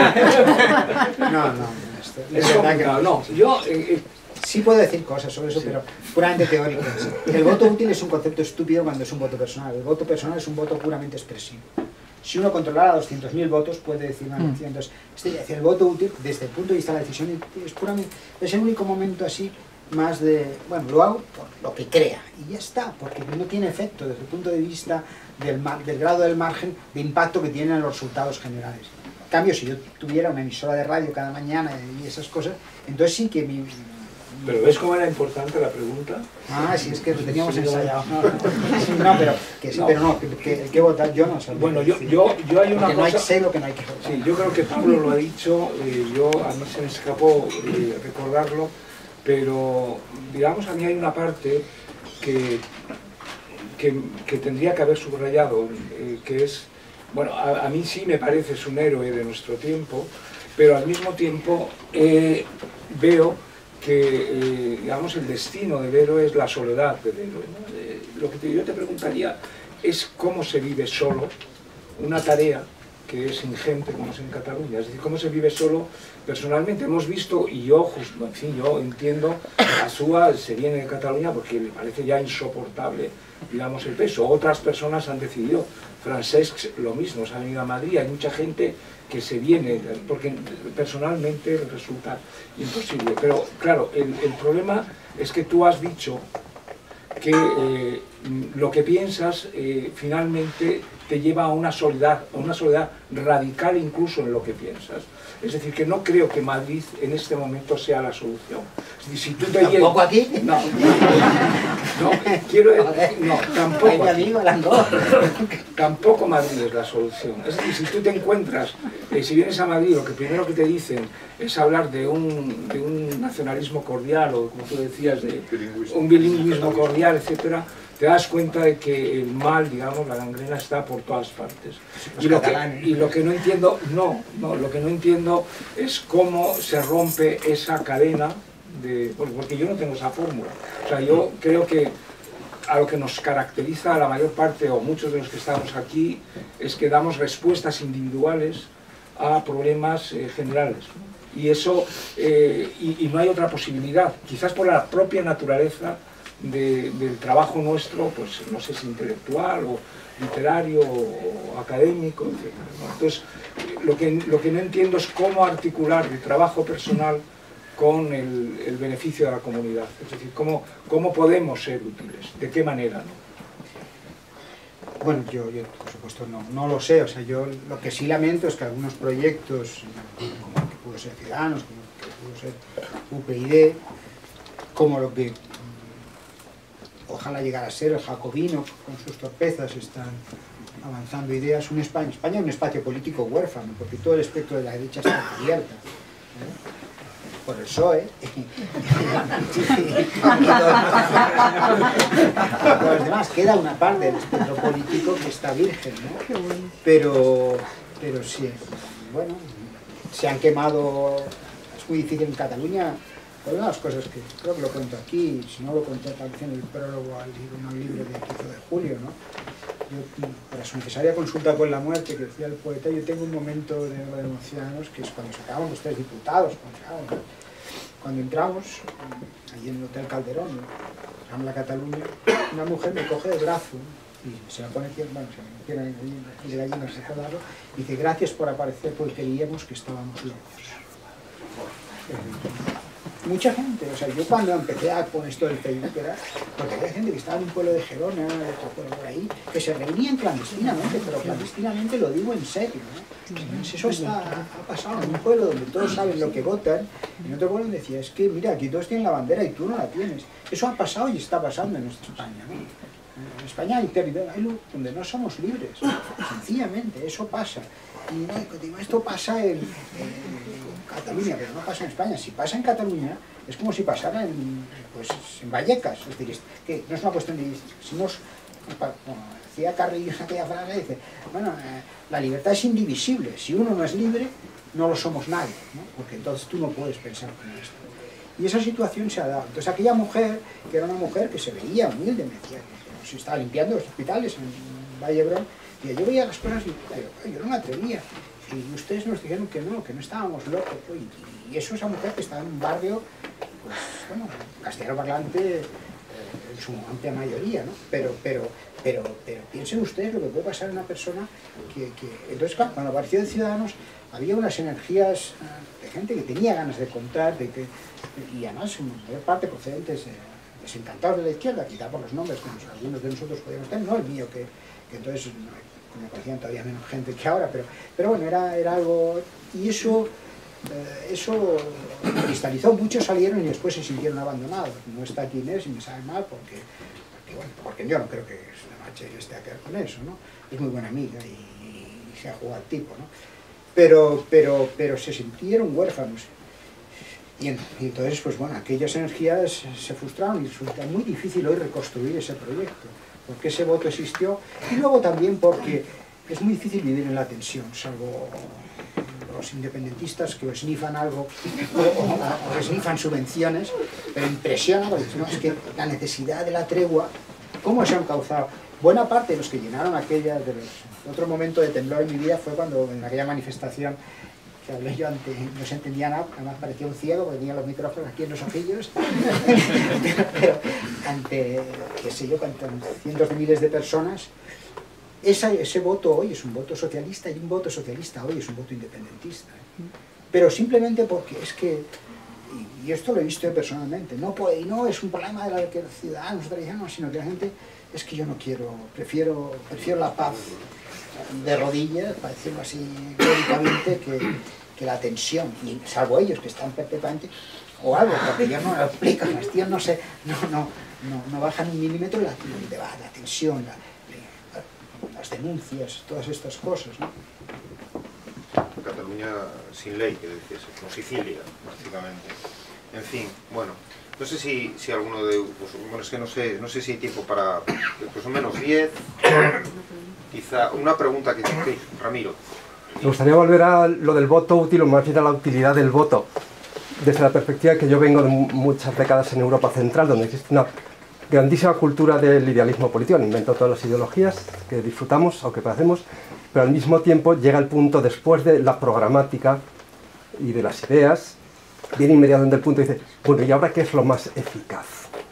No, no, es verdad que no. no yo, eh, sí puedo decir cosas sobre eso, sí, pero puramente teóricas. El voto útil es un concepto estúpido cuando es un voto personal. El voto personal es un voto puramente expresivo. Si uno controlara doscientos mil votos, puede decir una noticia. Entonces, es decir, el voto útil, desde el punto de vista de la decisión, es puramente, es el único momento así más de, bueno, lo hago por lo que crea, y ya está, porque no tiene efecto desde el punto de vista del, del grado del margen de impacto que tienen los resultados generales. En cambio, si yo tuviera una emisora de radio cada mañana y esas cosas, entonces sí que mi... mi... ¿Pero ves cómo era importante la pregunta? Ah, sí, es que lo teníamos sí, ensayado. No, no, no, pero que sí, no, pero no, que, que, que votar yo no sé. Bueno, yo, yo, yo hay una cosa... no hay, sé lo que no hay que votar. Sí, yo creo que Pablo lo ha dicho, eh, yo a mí se me escapó eh, recordarlo, pero digamos a mí hay una parte que, que, que tendría que haber subrayado, eh, que es, bueno, a, a mí sí me pareces un héroe de nuestro tiempo, pero al mismo tiempo eh, veo que, eh, digamos, el destino del héroe es la soledad del héroe, ¿no? Eh, lo que te, yo te preguntaría es cómo se vive solo una tarea que es ingente, como es en Cataluña, es decir, cómo se vive solo personalmente. Hemos visto, y yo, justo, en fin, yo entiendo, Azúa se viene de Cataluña porque le parece ya insoportable, digamos, el peso. Otras personas han decidido, Francesc lo mismo, se ha venido a Madrid, hay mucha gente que se viene, porque personalmente resulta imposible. Pero, claro, el, el problema es que tú has dicho que eh, lo que piensas eh, finalmente te lleva a una soledad, a una soledad radical incluso en lo que piensas. Es decir, que no creo que Madrid en este momento sea la solución. Es decir, si tú te ¿Tampoco aquí? No, no, quiero decir, no, tampoco aquí. Tampoco Madrid es la solución. Es decir, si tú te encuentras, eh, si vienes a Madrid, lo que primero que te dicen es hablar de un, de un nacionalismo cordial, o como tú decías, de un bilingüismo cordial, etcétera, te das cuenta de que el mal, digamos, la gangrena está por todas partes. Y lo, que, y lo que no entiendo, no, no, lo que no entiendo es cómo se rompe esa cadena, de, porque yo no tengo esa fórmula. O sea, yo creo que a lo que nos caracteriza a la mayor parte, o muchos de los que estamos aquí, es que damos respuestas individuales a problemas eh, generales, ¿no? Y eso, eh, y, y no hay otra posibilidad, quizás por la propia naturaleza De, del trabajo nuestro, pues no sé si intelectual o literario o académico, etcétera, ¿no? Entonces, lo que, lo que no entiendo es cómo articular el trabajo personal con el, el beneficio de la comunidad, es decir, cómo, cómo podemos ser útiles, de qué manera, ¿no? Bueno, yo, yo por supuesto no, no lo sé, o sea, yo lo que sí lamento es que algunos proyectos, como el que pudo ser Ciudadanos, como el que pudo ser U P y D, como lo que ojalá llegara a ser el jacobino, con sus torpezas están avanzando ideas. Un España, España es un espacio político huérfano, porque todo el espectro de la derecha está cubierta, ¿eh? Por el P S O E y, por los demás. Queda una parte del espectro político que está virgen, ¿no? Pero, pero sí, bueno, se han quemado, es muy difícil en Cataluña. Una de las cosas que creo que lo cuento aquí, si no lo conté tal vez en el prólogo al libro, en un libro de quince de julio, ¿no? Yo, para su necesaria consulta con la muerte, que decía el poeta, yo tengo un momento de los democianos, que es cuando sacaban los tres diputados, cuando, cuando entramos, allí en el Hotel Calderón, ¿no? En la Cataluña, una mujer me coge de brazo y se la pone, bueno, se me quiere de gallinas de saludarlo, y dice, gracias por aparecer, porque creíamos que estábamos locos. Mucha gente, o sea, yo cuando empecé a poner esto del Facebook, era porque había gente que estaba en un pueblo de Gerona, de otro pueblo por ahí, que se reunían clandestinamente, pero clandestinamente lo digo en serio, ¿no? Entonces, eso está, ha pasado en un pueblo donde todos saben lo que votan, y en otro pueblo donde decía, es que mira, aquí todos tienen la bandera y tú no la tienes. Eso ha pasado y está pasando en nuestra España, ¿no? En España hay territorios donde no somos libres, sencillamente, eso pasa. Y no, digo, esto pasa en, en Cataluña, pero no pasa en España. Si pasa en Cataluña, es como si pasara en, pues, en Vallecas. Es decir, que no es una cuestión de... Si nos, como decía Carrillo en aquella frase, dice, bueno, eh, la libertad es indivisible. Si uno no es libre, no lo somos nadie, ¿no? Porque entonces tú no puedes pensar como esto. Y esa situación se ha dado. Entonces aquella mujer, que era una mujer que se veía humilde, me decía, que se estaba limpiando los hospitales en Valle Hebrón, y yo veía las cosas y yo, yo no me atrevía. Y ustedes nos dijeron que no, que no estábamos locos. Y, y eso, esa mujer que estaba en un barrio, pues, bueno, castellano parlante, eh, en su amplia mayoría, ¿no? Pero, pero, pero, pero piensen ustedes lo que puede pasar en una persona que... que... Entonces, claro, cuando apareció de Ciudadanos, había unas energías de gente que tenía ganas de contar, de que, y además, en mayor parte procedentes de desencantados de la izquierda, quizá por los nombres que nos, algunos de nosotros podíamos tener, no el mío, que, que entonces me conocían todavía menos gente que ahora, pero, pero bueno, era, era algo... Y eso, eh, eso cristalizó, muchos salieron y después se sintieron abandonados. No está aquí Inés y me sabe mal porque, porque, bueno, porque yo no creo que se marche esté a quedar con eso, ¿no? Es muy buena amiga y, y se ha jugado al tipo, ¿no? Pero, pero, pero se sintieron huérfanos. Y, en, y entonces, pues bueno, aquellas energías se frustraron y resulta muy difícil hoy reconstruir ese proyecto, porque ese voto existió, y luego también porque es muy difícil vivir en la tensión, salvo los independentistas que snifan algo o, o, o snifan subvenciones, pero impresiona, porque no, es que la necesidad de la tregua, ¿cómo se han causado? Buena parte de los que llenaron aquella, de los, otro momento de temblor en mi vida fue cuando en aquella manifestación que hablé yo ante, no se entendía nada, además parecía un ciego porque tenía los micrófonos aquí en los ojillos, pero, pero ante, qué sé yo, ante cientos de miles de personas, esa, ese voto hoy es un voto socialista y un voto socialista hoy es un voto independentista. ¿eh? Pero simplemente porque es que, y, y esto lo he visto yo personalmente, no, puede, y no es un problema de la que los ciudadanos no, sino que la gente, es que yo no quiero, prefiero, prefiero la paz de rodillas, para decirlo así lógicamente, que, que la tensión, y salvo ellos que están perpetuamente, o algo, porque ellos no lo explican, los tíos no, se, no, no, no, no bajan un milímetro la, la tensión, la, la, las denuncias, todas estas cosas, ¿no? Cataluña sin ley, que decís, como Sicilia, básicamente. En fin, bueno, no sé si, si alguno de... Pues, bueno, es que no sé, no sé si hay tiempo para... Pues menos diez... Quizá una pregunta que... Sí, Ramiro. Me gustaría volver a lo del voto útil, o más bien a la utilidad del voto, desde la perspectiva que yo vengo de muchas décadas en Europa Central, donde existe una grandísima cultura del idealismo político, el invento de todas las ideologías que disfrutamos o que padecemos, pero al mismo tiempo llega el punto, después de la programática y de las ideas, viene inmediatamente el punto y dice, bueno, ¿y ahora qué es lo más eficaz?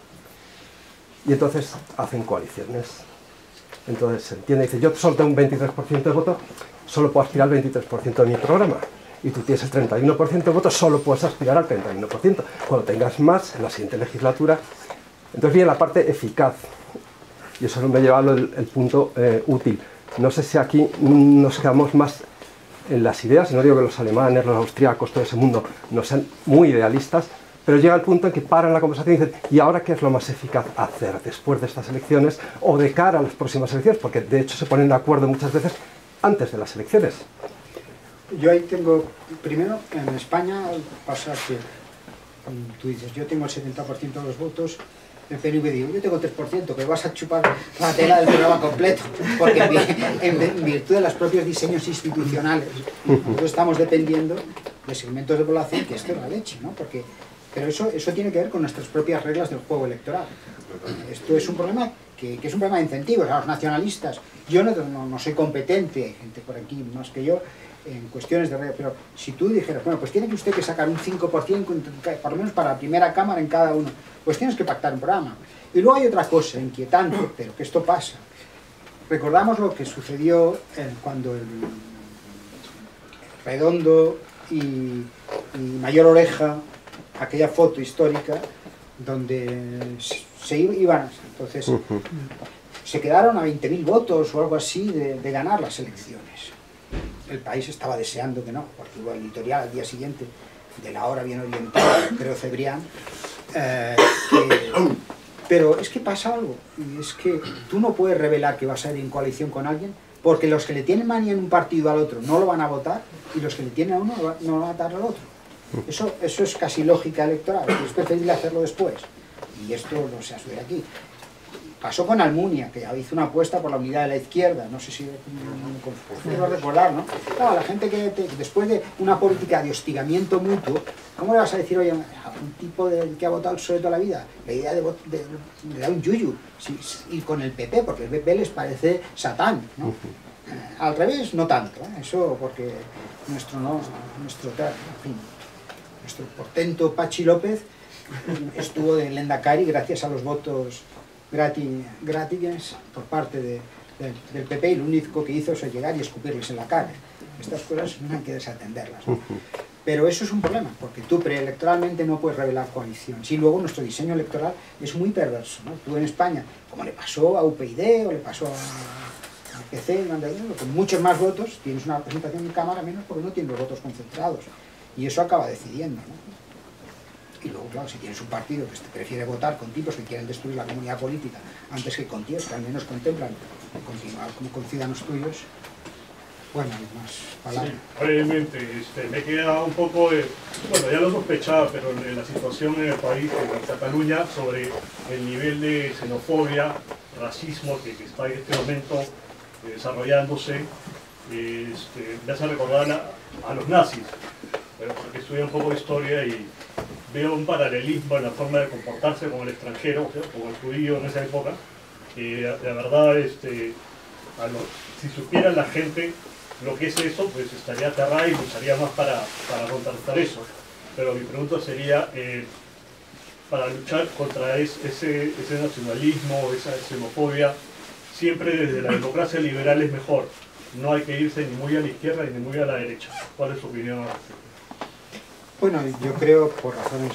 Y entonces hacen coaliciones. Entonces se entiende, dice, yo solo tengo un veintitrés por ciento de voto, solo puedo aspirar al veintitrés por ciento de mi programa. Y tú tienes el treinta y uno por ciento de votos, solo puedes aspirar al treinta y uno por ciento. Cuando tengas más, en la siguiente legislatura, entonces viene la parte eficaz. Y eso me lleva al el punto eh, útil. No sé si aquí nos quedamos más en las ideas, y no digo que los alemanes, los austríacos, todo ese mundo no sean muy idealistas, pero llega el punto en que paran la conversación y dicen, ¿y ahora qué es lo más eficaz hacer después de estas elecciones o de cara a las próximas elecciones? Porque de hecho se ponen de acuerdo muchas veces antes de las elecciones. Yo ahí tengo, primero, en España pasa que, tú dices, yo tengo el setenta por ciento de los votos, el P N V digo, yo tengo tres por ciento, que vas a chupar la tela del programa completo, porque en, en virtud de los propios diseños institucionales, nosotros estamos dependiendo de segmentos de población que esto es la leche, ¿no? Porque, pero eso, eso tiene que ver con nuestras propias reglas del juego electoral. Esto es un problema que, que es un problema de incentivos a los nacionalistas. Yo no, no, no soy competente, hay gente por aquí más que yo, en cuestiones de reglas, pero si tú dijeras, bueno, pues tiene que usted que sacar un cinco por ciento, por lo menos para la primera cámara en cada uno, pues tienes que pactar un programa. Y luego hay otra cosa inquietante, pero que esto pasa. Recordamos lo que sucedió eh, cuando el Redondo y, y Mayor Oreja, aquella foto histórica, donde se iban, entonces uh-huh. se quedaron a veinte mil votos o algo así de, de ganar las elecciones. El país estaba deseando que no, porque hubo el editorial al día siguiente de La Hora Bien Orientada, creo Cebrián, eh, que, pero es que pasa algo, y es que tú no puedes revelar que vas a ir en coalición con alguien, porque los que le tienen manía en un partido al otro no lo van a votar, y los que le tienen a uno no lo van a votar al otro. Eso, eso es casi lógica electoral, es preferible hacerlo después. Y esto no se asume aquí. Pasó con Almunia, que hizo una apuesta por la unidad de la izquierda, no sé si puedo recordar, ¿no? Claro, la gente que te, después de una política de hostigamiento mutuo, ¿cómo le vas a decir, oye, a un tipo de, que ha votado el P S O E toda la vida? La idea de, de, de, de dar un yuyu, sí, y con el P P, porque el P P les parece Satán, ¿no? Eh, al revés, no tanto, ¿eh? Eso porque nuestro, no, nuestro, en fin, nuestro portento Pachi López estuvo de Lendakari gracias a los votos gratis, gratis por parte de, de, del P P, y lo único que hizo es llegar y escupirles en la cara. Estas cosas no hay que desatenderlas, ¿no? Pero eso es un problema, porque tú preelectoralmente no puedes revelar coaliciones. Y luego nuestro diseño electoral es muy perverso, ¿no? Tú en España, como le pasó a U P y o le pasó a, a P C, con muchos más votos, tienes una representación en Cámara menos porque no tienes los votos concentrados. Y eso acaba decidiendo, ¿no? Y luego, claro, si tienes un partido que prefiere votar con tipos que quieren destruir la comunidad política antes que con tíos que al menos contemplan continuar como con ciudadanos tuyos, bueno, hay más palabras. Sí, brevemente, este, me queda un poco de, bueno, ya lo sospechaba, pero en la situación en el país, en Cataluña, sobre el nivel de xenofobia, racismo que, que está en este momento eh, desarrollándose, eh, este, me hace recordar a, a los nazis, pero porque estudié un poco de historia y veo un paralelismo en la forma de comportarse con el extranjero, ¿sí? Con el judío en esa época. Eh, la verdad, este, a lo, si supiera la gente lo que es eso, pues estaría aterrada y lucharía más para, para contrarrestar eso. Pero mi pregunta sería, eh, para luchar contra es, ese, ese nacionalismo, esa xenofobia, siempre desde la democracia liberal es mejor. No hay que irse ni muy a la izquierda ni muy a la derecha. ¿Cuál es su opinión? Bueno, yo creo, por razones...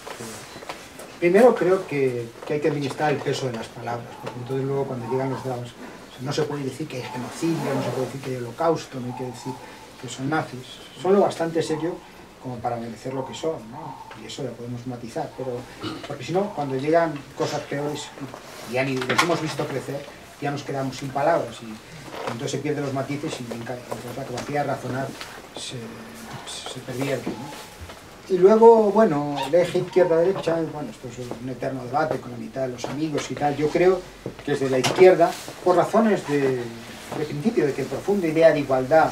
Primero creo que, que hay que administrar el peso de las palabras, porque entonces luego cuando llegan los dados, no se puede decir que hay genocidio, no se puede decir que hay holocausto, no hay que decir que son nazis. Son lo bastante serio como para merecer lo que son, ¿no? Y eso lo podemos matizar, pero porque si no, cuando llegan cosas peores, y ya ni los hemos visto crecer, ya nos quedamos sin palabras, y entonces se pierden los matices y la capacidad de razonar se, se pervierte, ¿no? Y luego, bueno, el eje izquierda-derecha, bueno, esto es un eterno debate con la mitad de los amigos y tal. Yo creo que desde la izquierda, por razones de, de principio, de que profunda idea de igualdad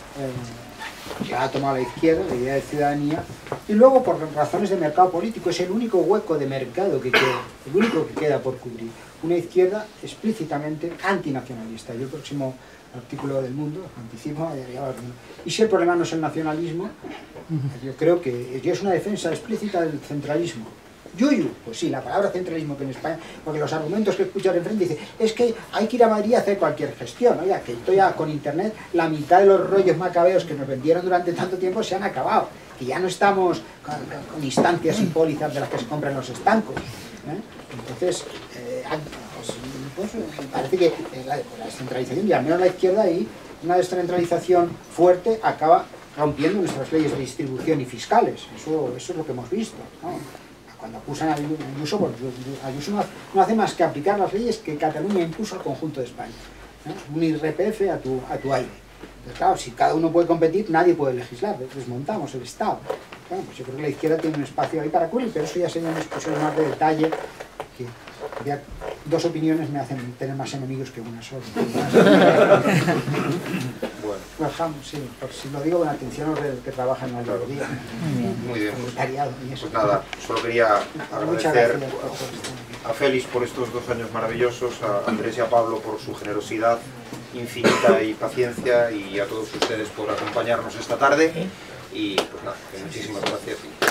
eh, ya ha tomado la izquierda, la idea de ciudadanía, y luego por razones de mercado político, es el único hueco de mercado que queda, el único que queda por cubrir. Una izquierda explícitamente antinacionalista. Yo el próximo artículo del Mundo, anticipo, y si el problema no es el nacionalismo, yo creo que es una defensa explícita del centralismo. Yuyu, pues sí, la palabra centralismo que en España, porque los argumentos que escuchas enfrente dicen, es que hay que ir a Madrid a hacer cualquier gestión, oiga, que esto ya con internet, la mitad de los rollos macabeos que nos vendieron durante tanto tiempo se han acabado, que ya no estamos con, con instancias y pólizas de las que se compran los estancos, ¿eh? Entonces, eh, pues, pues, me parece que la, la descentralización, y al menos la izquierda ahí, una descentralización fuerte acaba rompiendo nuestras leyes de distribución y fiscales. Eso, eso es lo que hemos visto, ¿no? Cuando acusan a Ayuso, pues Ayuso no, no hace más que aplicar las leyes que Cataluña impuso al conjunto de España, ¿no? Un I R P F a tu, a tu aire. Entonces, claro, si cada uno puede competir, nadie puede legislar, desmontamos el Estado. Bueno, pues yo creo que la izquierda tiene un espacio ahí para cubrir, pero eso ya sería una discusión más de detalle, que ya dos opiniones me hacen tener más enemigos que una sola. Bueno, bajamos, sí, por si lo digo con atención a los que trabajan en la librería. Muy bien, pues, y eso. pues nada, solo quería Muchas agradecer gracias por todo esto. a Félix por estos dos años maravillosos, a Andrés y a Pablo por su generosidad infinita y paciencia, y a todos ustedes por acompañarnos esta tarde, y pues nada, muchísimas gracias.